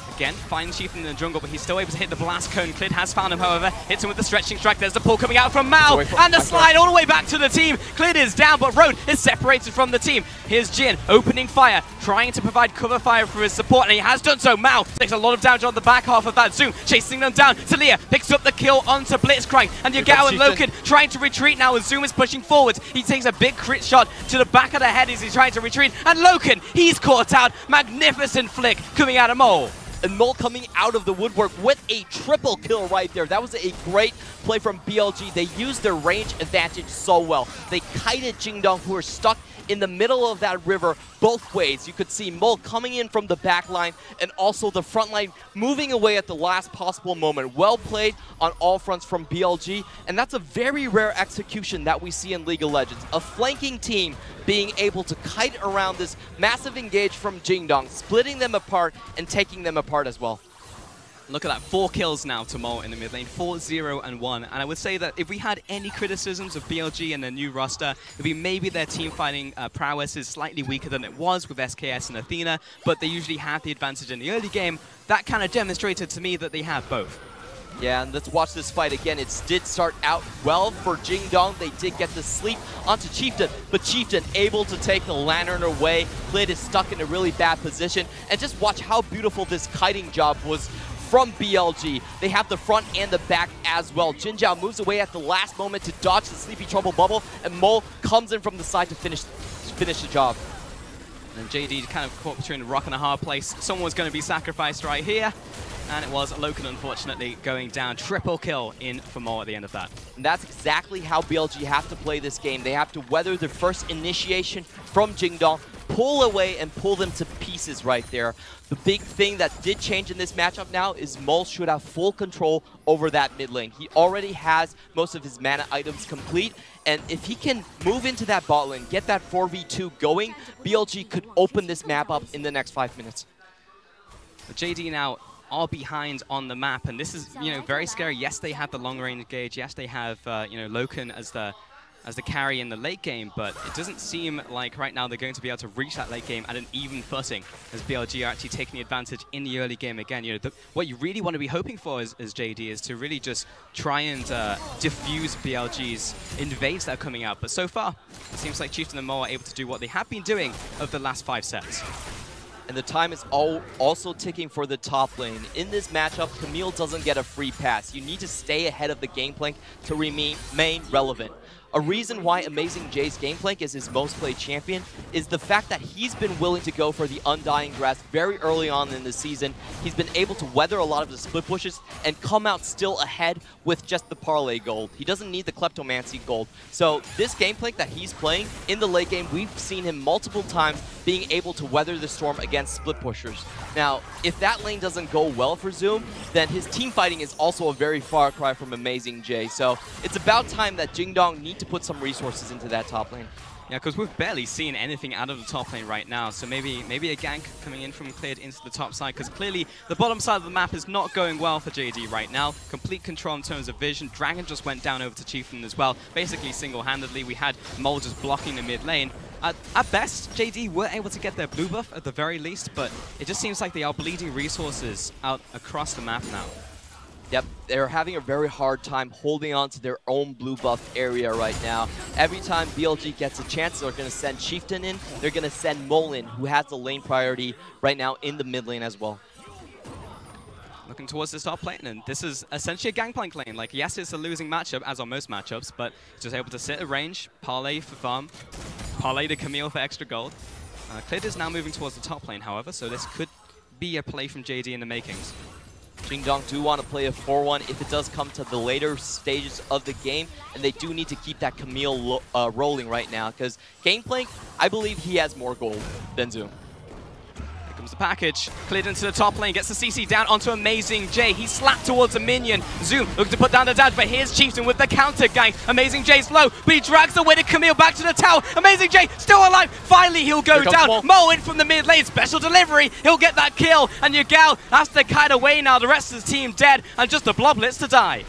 Again, finds Chieftain in the jungle, but he's still able to hit the blast cone. Clid has found him, however. Hits him with the stretching strike. There's the pull coming out from Mao. And the slide all the way back to the team. Clid is down, but Road is separated from the team. Here's Jin opening fire, trying to provide cover fire for his support, and he has done so. Mao takes a lot of damage on the back half of that. Zoom chasing them down. Talia picks up the kill onto Blitzcrank. And Yagao and Loken trying to retreat now as Zoom is pushing forwards. He takes a big crit shot to the back of the head as he's trying to retreat. And Loken, he's caught out. Magnificent flick coming out of Mole. And Mole coming out of the woodwork with a triple kill right there. That was a great play from B L G. They used their range advantage so well. They kited Jingdong, who are stuck in the middle of that river both ways. You could see Mole coming in from the back line and also the front line moving away at the last possible moment. Well played on all fronts from B L G, and that's a very rare execution that we see in League of Legends. A flanking team being able to kite around this massive engage from Jingdong, splitting them apart and taking them apart as well. Look at that, four kills now to Mole in the mid lane, four, zero, and one. And I would say that if we had any criticisms of B L G and their new roster, it would be maybe their team fighting uh, prowess is slightly weaker than it was with S K S and Athena, but they usually had the advantage in the early game. That kind of demonstrated to me that they have both. Yeah, and let's watch this fight again. It did start out well for Jingdong. They did get to sleep onto Chieftain, but Chieftain able to take the Lantern away. Clid is stuck in a really bad position. And just watch how beautiful this kiting job was from B L G. They have the front and the back as well. Jin Zhao moves away at the last moment to dodge the Sleepy Trouble bubble, and Mole comes in from the side to finish, to finish the job. And J D kind of caught between a rock and a hard place. Someone was going to be sacrificed right here. And it was Loken, unfortunately, going down. Triple kill in for Mole at the end of that. And that's exactly how B L G have to play this game. They have to weather their first initiation from Jingdong, pull away and pull them to pieces right there. The big thing that did change in this matchup now is Mole should have full control over that mid lane. He already has most of his mana items complete, and if he can move into that bot lane, get that four v two going, B L G could open this map up in the next five minutes. But J D now are behind on the map, and this is, you know, very scary. Yes, they have the long-range gauge. Yes, they have, uh, you know, Loken as the as the carry in the late game, but it doesn't seem like right now they're going to be able to reach that late game at an even footing, as B L G are actually taking the advantage in the early game again. You know, the, what you really want to be hoping for as, as J D is to really just try and uh, diffuse B L G's invades that are coming out. But so far, it seems like Chieftain and Mole are able to do what they have been doing over the last five sets. And the time is all also ticking for the top lane. In this matchup, Camille doesn't get a free pass. You need to stay ahead of the game plan to remain relevant. A reason why Amazing Jay's Gameplank is his most played champion is the fact that he's been willing to go for the Undying Grass very early on in the season. He's been able to weather a lot of the split pushes and come out still ahead with just the Parlay gold. He doesn't need the Kleptomancy gold. So this Gameplank that he's playing in the late game, we've seen him multiple times being able to weather the storm against split pushers. Now, if that lane doesn't go well for Zoom, then his team fighting is also a very far cry from Amazing Jay. So it's about time that Jingdong need to put some resources into that top lane. Yeah, because we've barely seen anything out of the top lane right now, so maybe maybe a gank coming in from Clid into the top side, because clearly the bottom side of the map is not going well for J D right now. Complete control in terms of vision. Dragon just went down over to Chieftain as well, basically single-handedly. We had Mole just blocking the mid lane. At, at best, J D were able to get their blue buff at the very least, but it just seems like they are bleeding resources out across the map now. Yep, they're having a very hard time holding on to their own blue buff area right now. Every time B L G gets a chance, they're going to send Chieftain in. They're going to send Mole in, who has the lane priority right now in the mid lane as well. Looking towards this top lane, and this is essentially a Gangplank lane. Like, yes, it's a losing matchup, as are most matchups, but just able to sit at range, parlay for farm, parlay to Camille for extra gold. Uh, Clid is now moving towards the top lane, however, so this could be a play from J D in the makings. Jingdong do want to play a four one if it does come to the later stages of the game, and they do need to keep that Camille lo uh, rolling right now, because Gameplank, I believe he has more gold than Zoom. Here comes the package. Clid into the top lane, gets the C C down onto Amazing Jay. He slapped towards a minion. Zoom looking to put down the dash, but here's Chieftain with the counter gank. Amazing Jay's low, but he drags away to Camille back to the tower. Amazing Jay still alive. Finally, he'll go down. Mole. Mole in from the mid lane. Special delivery. He'll get that kill, and Yagao has to kite away now. The rest of the team dead, and just the Bloblets to die.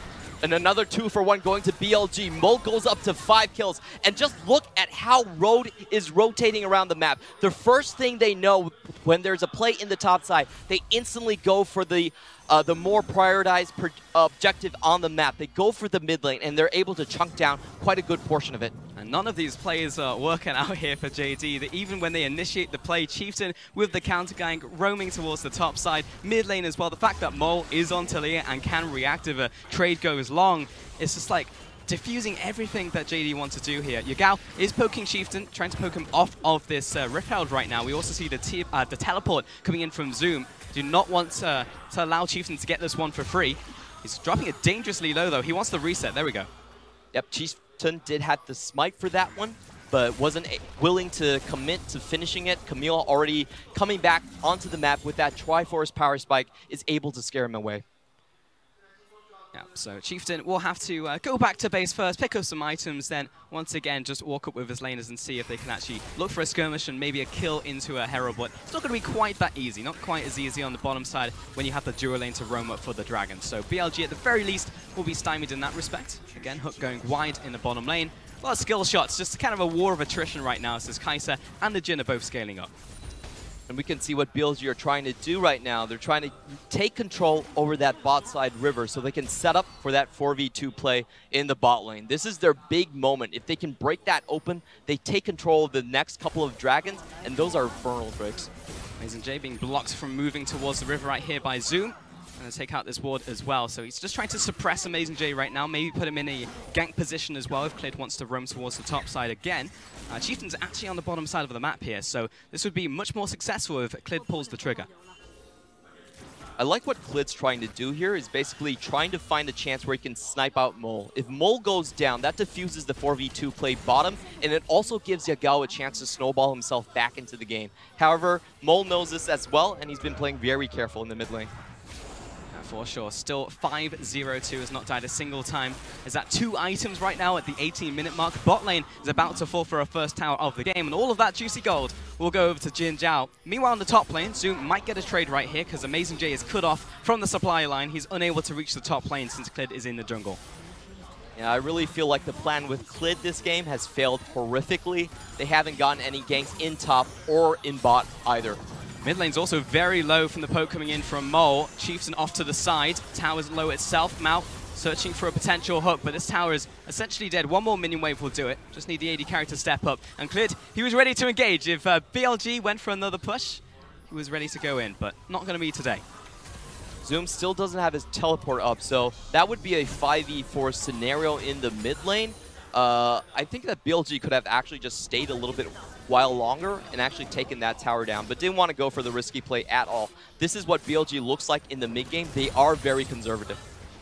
And another two for one going to B L G. Mole goes up to five kills. And just look at how Road is rotating around the map. The first thing they know when there's a play in the top side, they instantly go for the uh, the more prioritized per objective on the map. They go for the mid lane, and they're able to chunk down quite a good portion of it. And none of these plays are working out here for J D. That even when they initiate the play, Chieftain with the counter gang roaming towards the top side, mid lane as well. The fact that Mole is on Taliyah and can react if a trade goes long, it's just like diffusing everything that J D wants to do here. Yagao is poking Chieftain, trying to poke him off of this uh, Rift Herald right now. We also see the, t uh, the teleport coming in from Zoom. Do not want to, to allow Chieftain to get this one for free. He's dropping it dangerously low, though. He wants the reset. There we go. Yep, Chieftain did have the smite for that one, but wasn't willing to commit to finishing it. Camille already coming back onto the map with that Triforce power spike is able to scare him away. Yeah, so Chieftain will have to uh, go back to base first, pick up some items, then once again just walk up with his laners and see if they can actually look for a skirmish and maybe a kill into a Herald. But it's not going to be quite that easy, not quite as easy on the bottom side when you have the dual lane to roam up for the Dragon. So B L G at the very least will be stymied in that respect. Again, Hook going wide in the bottom lane. A lot of skill shots, just kind of a war of attrition right now as Kai'Sa and the Jhin are both scaling up. And we can see what B L G are trying to do right now. They're trying to take control over that bot side river so they can set up for that four v two play in the bot lane. This is their big moment. If they can break that open, they take control of the next couple of dragons, and those are Infernal breaks. Amazing J being blocked from moving towards the river right here by Zoom. And to take out this ward as well. So he's just trying to suppress Amazing J right now, maybe put him in a gank position as well if Clid wants to roam towards the top side again. Uh, Chieftain's actually on the bottom side of the map here, so this would be much more successful if Clid pulls the trigger. I like what Clid's trying to do here is basically trying to find a chance where he can snipe out Mole. If Mole goes down, that diffuses the four v two play bottom, and it also gives Yagao a chance to snowball himself back into the game. However, Mole knows this as well, and he's been playing very careful in the mid lane. For sure. Still five zero two, has not died a single time. Is at two items right now at the eighteen minute mark. Bot lane is about to fall for a first tower of the game, and all of that juicy gold will go over to Jin Zhao. Meanwhile, on the top lane, Zoom might get a trade right here because Amazing J is cut off from the supply line. He's unable to reach the top lane since Clid is in the jungle. Yeah, I really feel like the plan with Clid this game has failed horrifically. They haven't gotten any ganks in top or in bot either. Mid lane's also very low from the poke coming in from Mole. Chieftain off to the side. Tower's low itself. Mao searching for a potential hook, but this tower is essentially dead. One more minion wave will do it. Just need the A D carry to step up. And Clid, he was ready to engage. If uh, B L G went for another push, he was ready to go in, but not going to be today. Zoom still doesn't have his teleport up, so that would be a five v four scenario in the mid lane. Uh, I think that B L G could have actually just stayed a little bit while longer and actually taken that tower down, but didn't want to go for the risky play at all. This is what B L G looks like in the mid game. They are very conservative.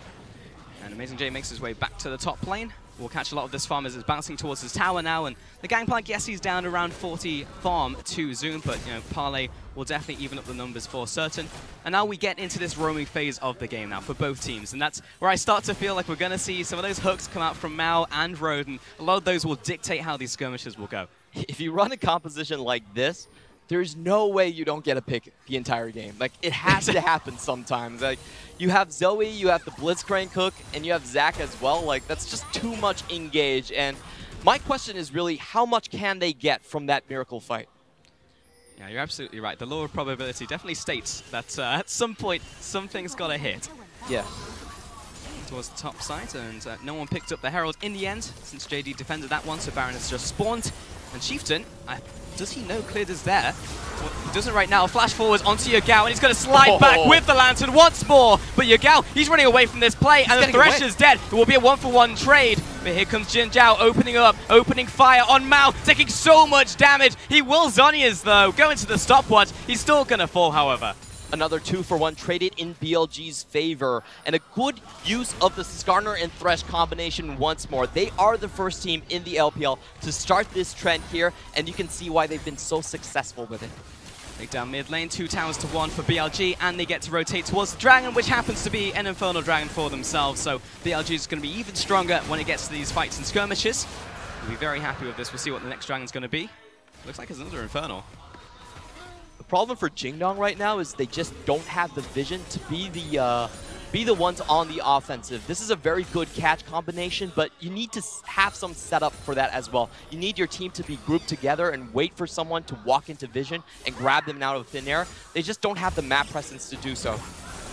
And Amazing J makes his way back to the top lane. We'll catch a lot of this farm as it's bouncing towards his tower now, and the Gangplank, yes, he's down around forty farm to Zoom, but you know, Parlay will definitely even up the numbers for certain. And now we get into this roaming phase of the game now for both teams, and that's where I start to feel like we're going to see some of those hooks come out from Mao and Road, and a lot of those will dictate how these skirmishes will go. If you run a composition like this, there's no way you don't get a pick the entire game. Like, it has to happen sometimes. Like, you have Zoe, you have the Blitzcrank hook, and you have Zac as well. Like, that's just too much engage. And my question is really, how much can they get from that Miracle fight? Yeah, you're absolutely right. The law of probability definitely states that uh, at some point, something's got to hit. Yeah. Towards the top side, and uh, no one picked up the Herald in the end, since J D defended that one, so Baron has just spawned. And Chieftain, uh, does he know Clid is there? Well, he doesn't right now. Flash forwards onto Yagao, and he's going to slide oh. back with the Lantern once more. But Yagao, he's running away from this play, he's and the Thresher's dead. It will be a one-for-one trade. But here comes Jin Zhao opening up, opening fire on Mao, taking so much damage. He will Zhonya's, though, go into the stopwatch. He's still going to fall, however. Another two for one traded in B L G's favor, and a good use of the Skarner and Thresh combination once more. They are the first team in the L P L to start this trend here, and you can see why they've been so successful with it. Take down mid lane, two towers to one for B L G, and they get to rotate towards the Dragon, which happens to be an Infernal Dragon for themselves. So B L G is going to be even stronger when it gets to these fights and skirmishes. We'll be very happy with this. We'll see what the next Dragon's going to be. Looks like it's another Infernal. The problem for Jingdong right now is they just don't have the vision to be the uh, be the ones on the offensive. This is a very good catch combination, but you need to have some setup for that as well. You need your team to be grouped together and wait for someone to walk into vision and grab them out of thin air. They just don't have the map presence to do so.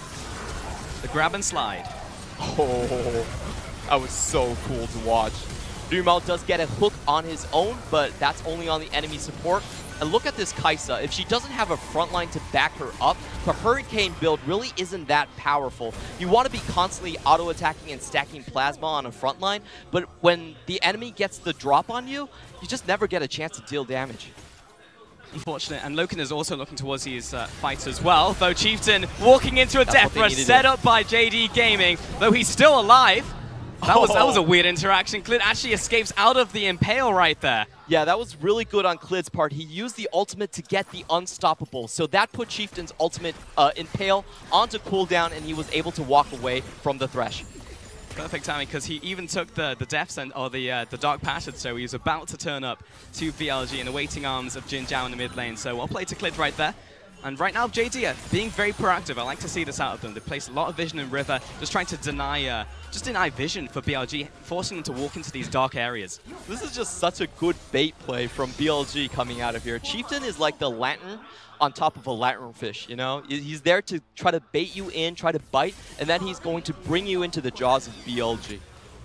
The grab and slide. Oh, that was so cool to watch. Rümal does get a hook on his own, but that's only on the enemy support. And look at this Kai'Sa. If she doesn't have a front line to back her up, the Hurricane build really isn't that powerful. You want to be constantly auto-attacking and stacking Plasma on a front line, but when the enemy gets the drop on you, you just never get a chance to deal damage. Unfortunate, and Loken is also looking towards his uh, fight as well, though Chieftain walking into a That's death rush set up by J D Gaming, though he's still alive. That was that was a weird interaction. Clid actually escapes out of the Impale right there. Yeah, that was really good on Clid's part. He used the ultimate to get the unstoppable. So that put Chieftain's ultimate uh, Impale onto cooldown, and he was able to walk away from the Thresh. Perfect timing, because he even took the the deaths and or the uh, the Dark Passage, so he was about to turn up to B L G in the waiting arms of Jin Zhao in the mid lane. So well played to Clid right there. And right now, J D are being very proactive. I like to see this out of them. They place a lot of vision in River, just trying to deny, uh, just deny vision for B L G, forcing them to walk into these dark areas. This is just such a good bait play from B L G coming out of here. Chieftain is like the lantern on top of a lanternfish, you know? He's there to try to bait you in, try to bite, and then he's going to bring you into the jaws of B L G.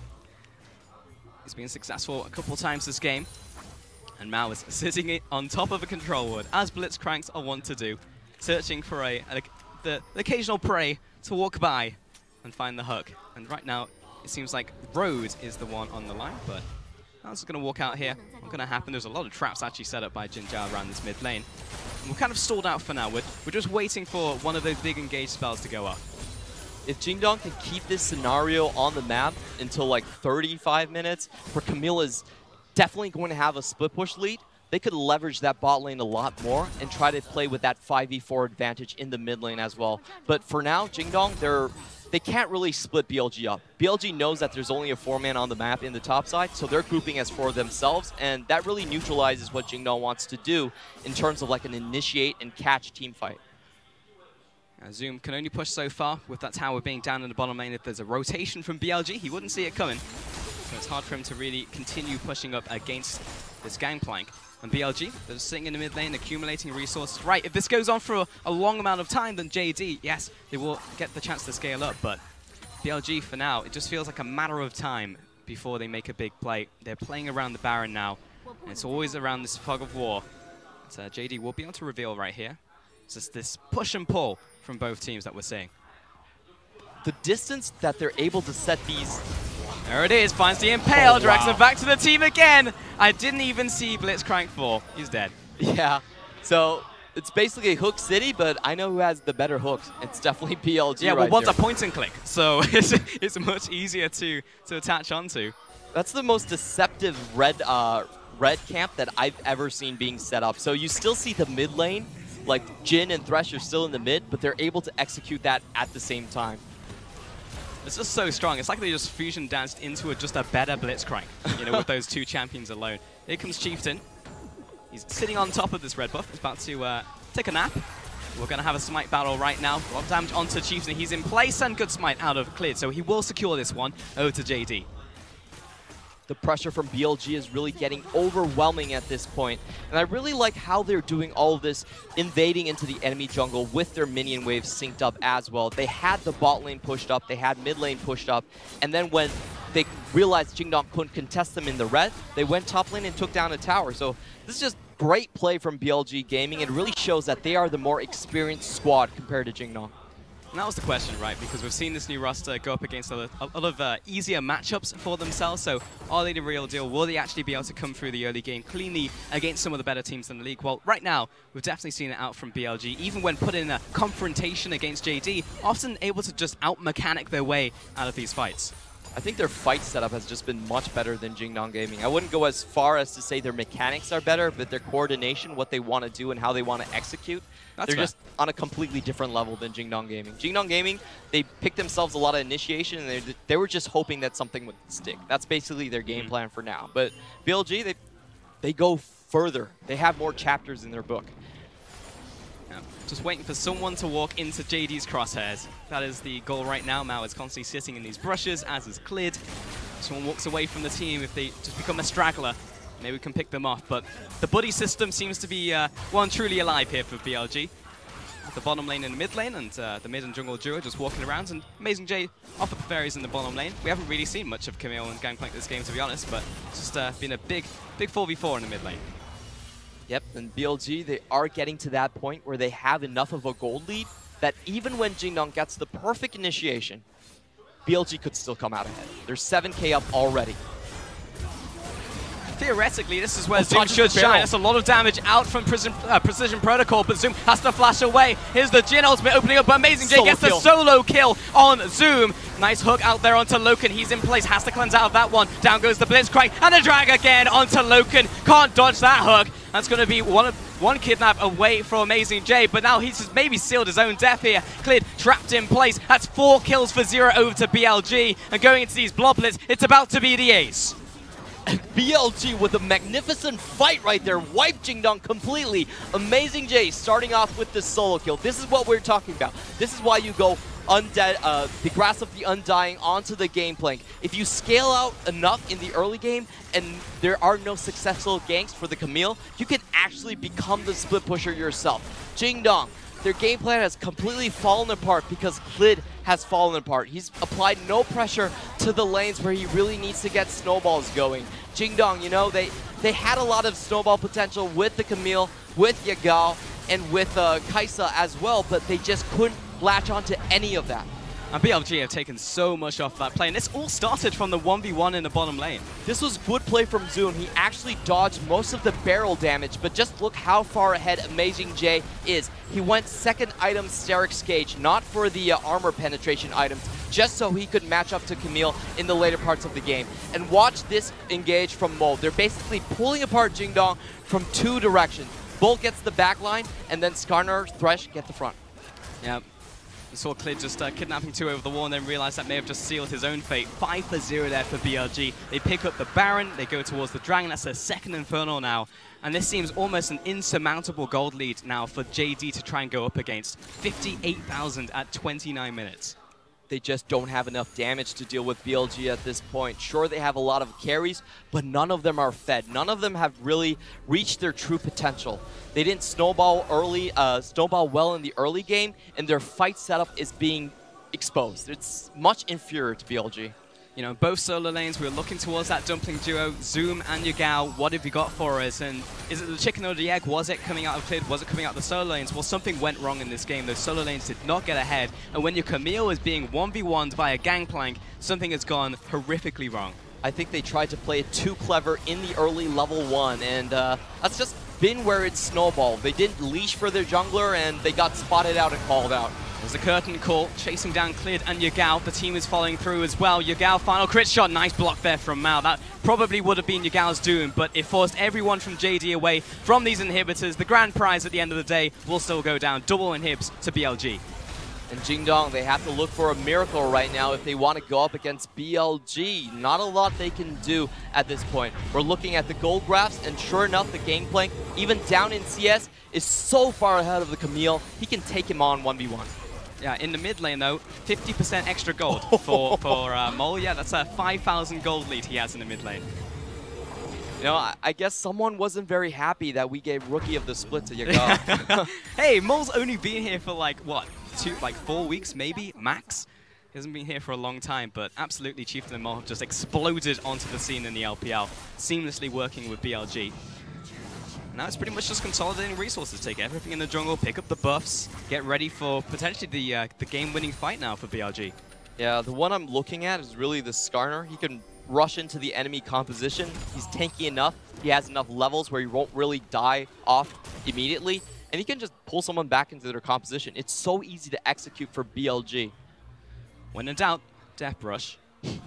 He's been successful a couple times this game. And Mao is sitting on top of a control wood, as Blitzcranks are wont to do, searching for a, a the, the occasional prey to walk by and find the hook. And right now, it seems like Road is the one on the line, but how's it going to walk out here? What's going to happen? There's a lot of traps actually set up by Jin Zhao around this mid lane. And we're kind of stalled out for now. We're, we're just waiting for one of those big engage spells to go up. If Jingdong can keep this scenario on the map until like thirty-five minutes, where Camilla's definitely going to have a split push lead, they could leverage that bot lane a lot more and try to play with that five v four advantage in the mid lane as well. But for now, Jingdong, they're, they can't really split B L G up. B L G knows that there's only a four-man on the map in the top side, so they're grouping as for themselves, and that really neutralizes what Jingdong wants to do in terms of like an initiate and catch team fight. Uh, Zoom can only push so far with that tower being down in the bottom lane. If there's a rotation from B L G, he wouldn't see it coming. So it's hard for him to really continue pushing up against this gangplank. And B L G, they're just sitting in the mid lane, accumulating resources. Right, if this goes on for a, a long amount of time, then J D, yes, they will get the chance to scale up. But B L G, for now, it just feels like a matter of time before they make a big play. They're playing around the Baron now, and it's always around this fog of war. So uh, J D will be able to reveal right here. It's just this push and pull from both teams that we're seeing. The distance that they're able to set these... There it is, finds the Impale. Oh, Draxler wow. back to the team again. I didn't even see Blitzcrank fall. He's dead. Yeah, so it's basically Hook City, but I know who has the better hooks. It's definitely B L G. Yeah, well, right one's there. a point and click, so it's, it's much easier to, to attach onto. That's the most deceptive red, uh, red camp that I've ever seen being set up. So you still see the mid lane, like Jin and Thresh are still in the mid, but they're able to execute that at the same time. It's just so strong. It's like they just fusion danced into a, just a better Blitzcrank, you know, with those two champions alone. Here comes Chieftain. He's sitting on top of this red buff. He's about to uh, take a nap. We're going to have a smite battle right now. A lot of damage onto Chieftain. He's in place and good smite out of Clid, so he will secure this one over to J D. The pressure from B L G is really getting overwhelming at this point. And I really like how they're doing all of this, invading into the enemy jungle with their minion waves synced up as well. They had the bot lane pushed up, they had mid lane pushed up, and then when they realized Jingdong couldn't contest them in the red, they went top lane and took down a tower. So this is just great play from B L G Gaming. It really shows that they are the more experienced squad compared to Jingdong. And that was the question, right? Because we've seen this new roster go up against a lot, a lot of uh, easier matchups for themselves. So are they the real deal? Will they actually be able to come through the early game cleanly against some of the better teams in the league? Well, right now, we've definitely seen it out from B L G. Even when put in a confrontation against J D, often able to just out-mechanic their way out of these fights. I think their fight setup has just been much better than Jingdong Gaming. I wouldn't go as far as to say their mechanics are better, but their coordination, what they want to do and how they want to execute, That's they're fair. just on a completely different level than Jingdong Gaming. Jingdong Gaming, they picked themselves a lot of initiation, and they, they were just hoping that something would stick. That's basically their game plan for now. But B L G, they, they go further. They have more chapters in their book. Yeah, just waiting for someone to walk into J D's crosshairs. That is the goal right now. Mao is constantly sitting in these brushes, as is Clid. Someone walks away from the team, if they just become a straggler, maybe we can pick them off. But the buddy system seems to be uh, one truly alive here for B L G. The bottom lane and the mid lane, and uh, the mid and jungle duo just walking around, and Amazing J off of the fairies in the bottom lane. We haven't really seen much of Camille and Gangplank this game, to be honest, but it's just uh, been a big, big four v four in the mid lane. Yep, and B L G, they are getting to that point where they have enough of a gold lead that even when Jingdong gets the perfect initiation, B L G could still come out ahead. They're seven K up already. Theoretically, this is where Oh, Zoom should barrel. shine. That's a lot of damage out from Precision, uh, Precision Protocol, but Zoom has to flash away. Here's the Jin ultimate opening up, but Amazing J Solo gets the kill. solo kill on Zoom. Nice hook out there onto Loken. He's in place, has to cleanse out of that one. Down goes the Blitzcrank, and a drag again onto Loken. Can't dodge that hook. That's going to be one one kidnap away from Amazing J, but now he's just maybe sealed his own death here. Clid trapped in place. That's four kills for zero over to B L G, and going into these bloblets, it's about to be the ace. B L G with a magnificent fight right there, wiped Jingdong completely. Amazing J starting off with this solo kill. This is what we're talking about. This is why you go undead, uh, the Grasp of the Undying onto the Gangplank. If you scale out enough in the early game and there are no successful ganks for the Camille, you can actually become the split pusher yourself. Jingdong, their game plan has completely fallen apart because Clid has fallen apart. He's applied no pressure to the lanes where he really needs to get snowballs going. Jingdong, you know, they, they had a lot of snowball potential with the Camille, with Yagao, and with uh, Kaisa as well, but they just couldn't latch onto any of that. And B L G have taken so much off that play, and this all started from the one v one in the bottom lane. This was good play from Zoom. He actually dodged most of the barrel damage, but just look how far ahead Amazing J is. He went second item Sterix Gauge, not for the uh, armor penetration items, just so he could match up to Camille in the later parts of the game. And watch this engage from Mo. They're basically pulling apart Jingdong from two directions. Bolt gets the back line, and then Skarner, Thresh get the front. Yeah. We saw Clid just uh, kidnapping two over the wall and then realized that may have just sealed his own fate. five for zero there for B L G. They pick up the Baron, they go towards the Dragon. That's their second Infernal now. And this seems almost an insurmountable gold lead now for J D to try and go up against. fifty-eight thousand at twenty-nine minutes. They just don't have enough damage to deal with B L G at this point. Sure, they have a lot of carries, but none of them are fed. None of them have really reached their true potential. They didn't snowball early, uh, snowball well in the early game, and their fight setup is being exposed. It's much inferior to B L G. You know, both solo lanes, we were looking towards that dumpling duo, Zoom and Yagao. What have you got for us? And is it the chicken or the egg? Was it coming out of Clid? Was it coming out of the solo lanes? Well, something went wrong in this game. Those solo lanes did not get ahead. And when your Camille is being one v one'd by a Gangplank, something has gone horrifically wrong. I think they tried to play it too clever in the early level one, and uh, that's just been where it's snowballed. They didn't leash for their jungler, and they got spotted out and called out. There's a curtain call, chasing down Clid and Yagao. The team is following through as well. Yagao, final crit shot. Nice block there from Mao. That probably would have been Yagao's doom, but it forced everyone from J D away from these inhibitors. The grand prize at the end of the day will still go down. Double inhibs to B L G. And Jingdong, they have to look for a miracle right now if they want to go up against B L G. Not a lot they can do at this point. We're looking at the gold graphs, and sure enough, the Gangplank, even down in C S, is so far ahead of the Camille, he can take him on one v one. Yeah, in the mid lane though, fifty percent extra gold for, for uh, Mole. Yeah, that's a five thousand gold lead he has in the mid lane. You know, I, I guess someone wasn't very happy that we gave Rookie of the Split to Yagao. Hey, Mole's only been here for like, what, two, like four weeks maybe, max? He hasn't been here for a long time, but absolutely Chieftain and Mole have just exploded onto the scene in the L P L, seamlessly working with B L G. Now it's pretty much just consolidating resources, take everything in the jungle, pick up the buffs, get ready for potentially the uh, the game-winning fight now for B L G. Yeah, the one I'm looking at is really the Skarner. He can rush into the enemy composition. He's tanky enough. He has enough levels where he won't really die off immediately, and he can just pull someone back into their composition. It's so easy to execute for B L G. When in doubt, Death Rush.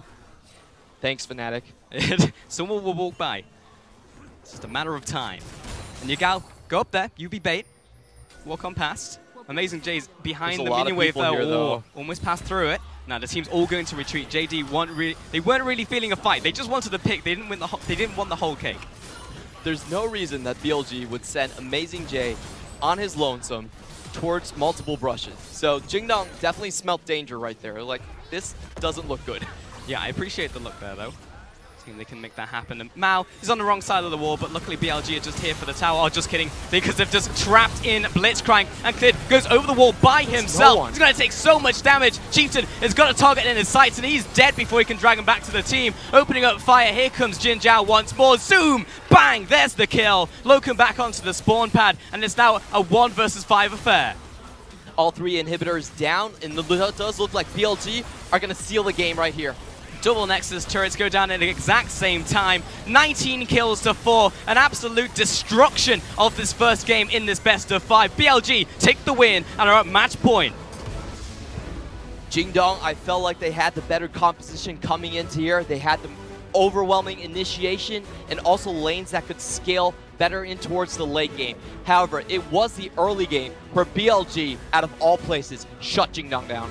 Thanks, Fnatic. Someone will walk by. It's just a matter of time. And Yagao, go up there, you be bait. Walk on past. Amazing J's behind the minion wave there. Oh, almost passed through it. Now the team's all going to retreat. J D weren't really, they weren't really feeling a fight. They just wanted to pick. They didn't win the. They didn't want the whole cake. There's no reason that B L G would send Amazing J on his lonesome towards multiple brushes. So Jingdong definitely smelt danger right there. Like, this doesn't look good. Yeah, I appreciate the look there, though. They can make that happen. And Mao is on the wrong side of the wall, but luckily B L G are just here for the tower. Oh, just kidding, because they've just trapped in Blitzcrank, and Clid goes over the wall by himself. No he's going to take so much damage. Chieftain has got a target in his sights, and he's dead before he can drag him back to the team. Opening up fire, here comes Jin Zhao once more. Zoom! Bang! There's the kill. Loken back onto the spawn pad, and it's now a one versus five affair. All three inhibitors down, and it does look like B L G are going to seal the game right here. Double Nexus turrets go down at the exact same time. nineteen kills to four. An absolute destruction of this first game in this best of five. B L G take the win and are at match point. Jingdong, I felt like they had the better composition coming into here. They had the overwhelming initiation and also lanes that could scale better in towards the late game. However, it was the early game where B L G, out of all places, shut Jingdong down.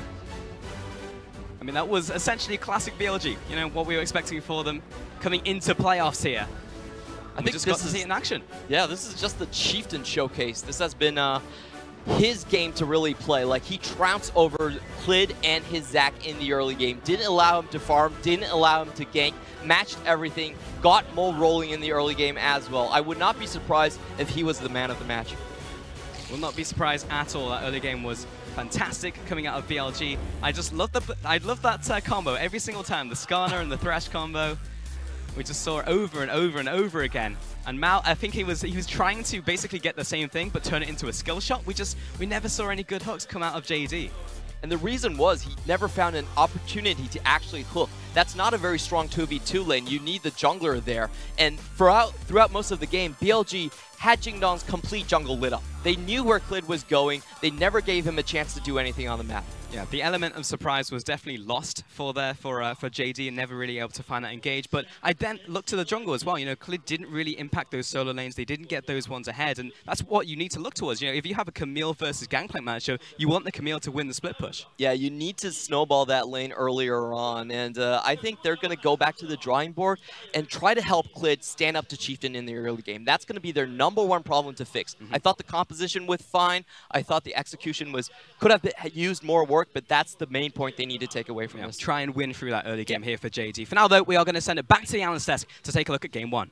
I mean, that was essentially classic B L G. You know, what we were expecting for them coming into playoffs here. I we think just this got to is, see it in action. Yeah, this is just the Chieftain showcase. This has been uh, his game to really play. Like, he trounced over Clid and his Zac in the early game. Didn't allow him to farm, didn't allow him to gank, matched everything, got Mo rolling in the early game as well. I would not be surprised if he was the man of the match. Will not be surprised at all. That early game was fantastic coming out of B L G. I just love the I love that uh, combo every single time. The Skarner and the Thresh combo. We just saw it over and over and over again. And Mao, I think he was he was trying to basically get the same thing but turn it into a skill shot. We just we never saw any good hooks come out of J D. And the reason was he never found an opportunity to actually hook. That's not a very strong two v two lane. You need the jungler there. And throughout throughout most of the game, B L G had Jingdong's complete jungle lit up. They knew where Clid was going. They never gave him a chance to do anything on the map. Yeah, the element of surprise was definitely lost for there for uh, for J D and never really able to find that engage. But I then looked to the jungle as well. You know, Clid didn't really impact those solo lanes. They didn't get those ones ahead, and that's what you need to look towards. You know, if you have a Camille versus Gangplank matchup, you want the Camille to win the split push. Yeah, you need to snowball that lane earlier on, and uh, I think they're going to go back to the drawing board and try to help Clid stand up to Chieftain in the early game. That's going to be their number one problem to fix. Mm-hmm. I thought the composition was fine. I thought the execution was could have been, used more work, but that's the main point they need to take away from yeah, this. Try and win through that early game here for J D. For now, though, we are going to send it back to the analyst desk to take a look at game one.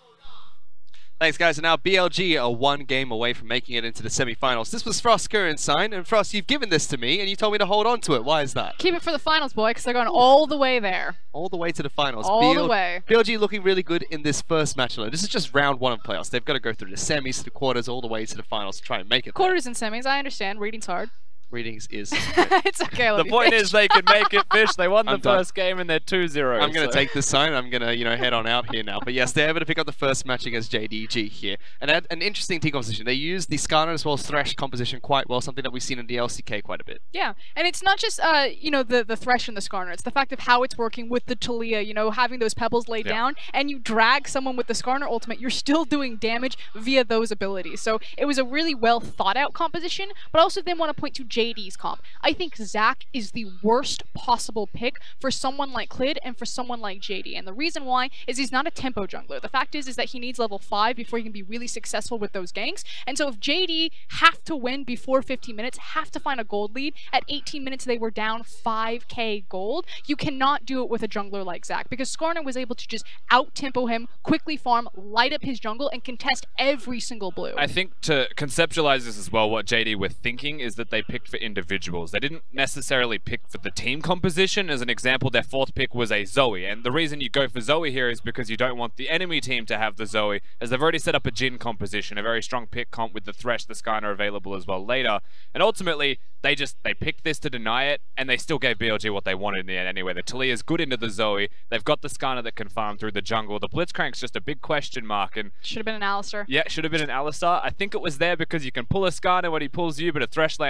Thanks, guys. And now B L G are one game away from making it into the semi-finals. This was Frost Kurensign, and Frost, you've given this to me, and you told me to hold on to it. Why is that? Keep it for the finals, boy, because they're going all the way there. All the way to the finals. All B L the way. B L G looking really good in this first match alone. This is just round one of playoffs. They've got to go through the semis, to the quarters, all the way to the finals to try and make it. Quarters there. and semis, I understand. Reading's hard. Readings is... It's okay, I love The you, point Fish. is they can make it, Fish. They won the I'm done. first game and they're two zero. I'm going to so. take this sign. I'm going to, you know, head on out here now. But yes, they're able to pick up the first match against J D G here. And had an interesting team composition. They used the Skarner as well as Thresh composition quite well, something that we've seen in the L C K quite a bit. Yeah, and it's not just, uh, you know, the, the Thresh and the Skarner. It's the fact of how it's working with the Talia, you know, having those pebbles laid Yeah. down, and you drag someone with the Skarner ultimate, you're still doing damage via those abilities. So it was a really well thought out composition, but I also then want to point to J D's comp. I think Zac is the worst possible pick for someone like Clid and for someone like J D. And the reason why is he's not a tempo jungler. The fact is is that he needs level five before he can be really successful with those ganks. And so if J D have to win before fifteen minutes, have to find a gold lead, at eighteen minutes they were down five K gold, you cannot do it with a jungler like Zac, because Skarner was able to just out-tempo him, quickly farm, light up his jungle, and contest every single blue. I think to conceptualize this as well, what J D were thinking is that they picked for individuals. They didn't necessarily pick for the team composition. As an example, their fourth pick was a Zoe, and the reason you go for Zoe here is because you don't want the enemy team to have the Zoe, as they've already set up a Jhin composition, a very strong pick comp with the Thresh, the Skarner available as well later, and ultimately they just they picked this to deny it, and they still gave B L G what they wanted in the end anyway. The Talia's good into the Zoe, they've got the Skarner that can farm through the jungle, the Blitzcrank's just a big question mark, and should have been an Alistar. Yeah, should have been an Alistar. I think it was there because you can pull a Skarner when he pulls you, but a Thresh Lantern ruined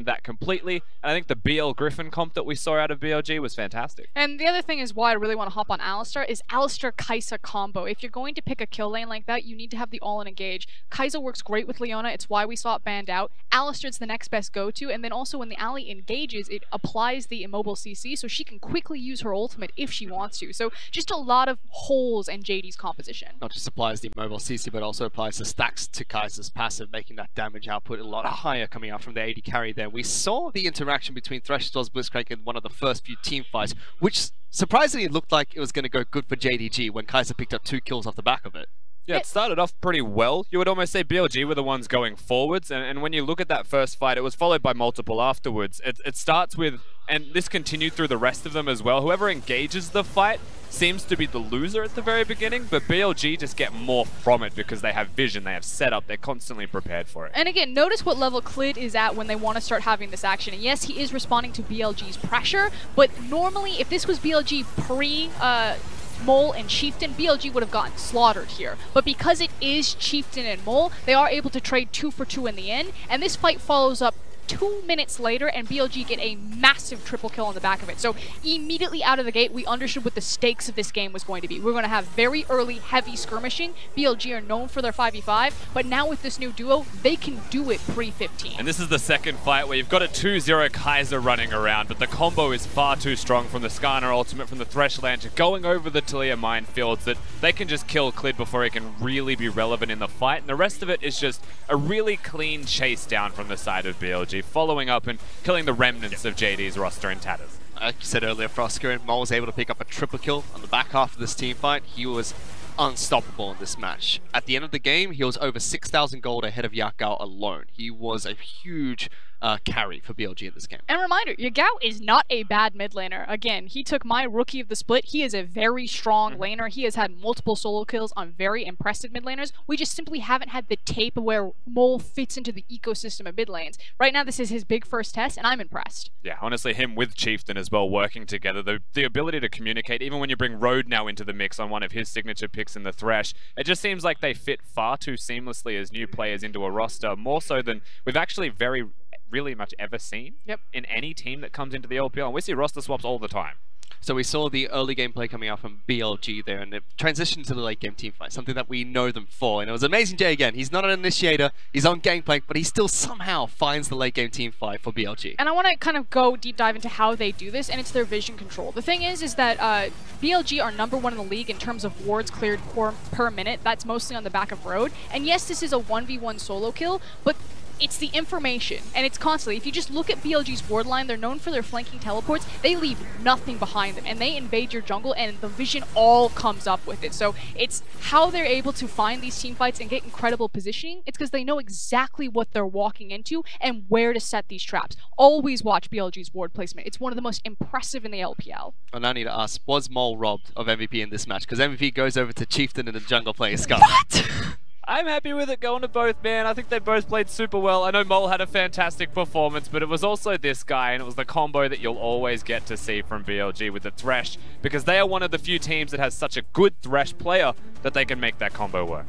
transformed that completely. And I think the B L Griffin comp that we saw out of B L G was fantastic. And the other thing is why I really want to hop on Alistar is Alistar Kai'Sa combo. If you're going to pick a kill lane like that, you need to have the all-in engage. Kai'Sa works great with Leona. It's why we saw it banned out. Alistar's the next best go-to, and then also when the ally engages, it applies the immobile C C, so she can quickly use her ultimate if she wants to. So just a lot of holes in J D's composition. Not just applies the immobile C C, but also applies the stacks to Kai'Sa's passive, making that damage output a lot higher coming out from the A D carry there. We saw the interaction between Thresh as well as Blitzcrank in one of the first few team fights, which surprisingly looked like it was going to go good for J D G when Kai'Sa picked up two kills off the back of it. Yeah, it started off pretty well. You would almost say B L G were the ones going forwards, and, and when you look at that first fight, it was followed by multiple afterwards. It, it starts with, and this continued through the rest of them as well, whoever engages the fight seems to be the loser at the very beginning, but B L G just get more from it because they have vision, they have setup, they're constantly prepared for it. And again, notice what level Clid is at when they want to start having this action. And yes, he is responding to B L G's pressure, but normally if this was B L G pre- uh, Mole and Chieftain, B L G would have gotten slaughtered here. But because it is Chieftain and Mole, they are able to trade two for two in the end, and this fight follows up two minutes later, and B L G get a massive triple kill on the back of it. So immediately out of the gate, we understood what the stakes of this game was going to be. We're going to have very early, heavy skirmishing. B L G are known for their five v five, but now with this new duo, they can do it pre fifteen. And this is the second fight where you've got a two zero Kai'Sa running around, but the combo is far too strong from the Skarner ultimate, from the Thresh Launcher, going over the Taliyah minefields that they can just kill Clid before he can really be relevant in the fight. And the rest of it is just a really clean chase down from the side of B L G, following up and killing the remnants of J D's roster in tatters. Like you said earlier, Frosker and Mole was able to pick up a triple kill on the back half of this team fight. He was unstoppable in this match. At the end of the game, he was over six thousand gold ahead of Yagao alone. He was a huge uh, carry for B L G in this game. And reminder, Yagao is not a bad mid laner. Again, he took my rookie of the split. He is a very strong mm-hmm. laner. He has had multiple solo kills on very impressive mid laners. We just simply haven't had the tape of where Mole fits into the ecosystem of mid lanes. Right now, this is his big first test, and I'm impressed. Yeah, honestly, him with Chieftain as well, working together, the, the ability to communicate, even when you bring Road now into the mix on one of his signature picks in the Thresh, it just seems like they fit far too seamlessly as new players into a roster, more so than we've actually very really much ever seen yep. in any team that comes into the L P L, and we see roster swaps all the time. So we saw the early gameplay coming out from B L G there, and it transitioned to the late game team fight, something that we know them for. And it was Amazing J again. He's not an initiator, he's on Gangplank, but he still somehow finds the late game team fight for B L G. And I want to kind of go deep dive into how they do this, and it's their vision control. The thing is, is that uh, B L G are number one in the league in terms of wards cleared per, per minute. That's mostly on the back of Road. And yes, this is a one v one solo kill, but it's the information, and it's constantly. If you just look at B L G's ward line, they're known for their flanking teleports. They leave nothing behind them, and they invade your jungle, and the vision all comes up with it. So it's how they're able to find these team fights and get incredible positioning. It's because they know exactly what they're walking into and where to set these traps. Always watch B L G's ward placement. It's one of the most impressive in the L P L. And I need to ask, was Mole robbed of M V P in this match? Because M V P goes over to Chieftain in the jungle playing Skarner. What? I'm happy with it going to both, man. I think they both played super well. I know Mole had a fantastic performance, but it was also this guy, and it was the combo that you'll always get to see from B L G with the Thresh, because they are one of the few teams that has such a good Thresh player that they can make that combo work.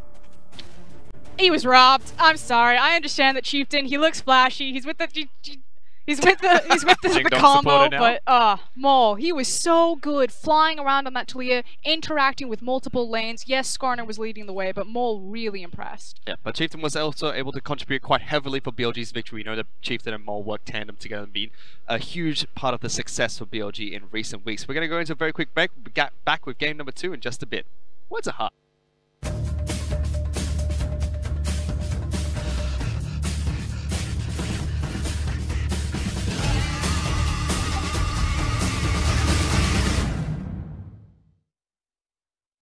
He was robbed. I'm sorry. I understand that Chieftain, he looks flashy. He's with the... He's with the he's with the, the combo, but uh, Mole, he was so good flying around on that Taliyah, interacting with multiple lanes. Yes, Skarner was leading the way, but Mole really impressed. Yeah, but Chieftain was also able to contribute quite heavily for B L G's victory. We know that Chieftain and Mole worked tandem together and been a huge part of the success for B L G in recent weeks. We're going to go into a very quick break. We'll get back with game number two in just a bit. What's a heart?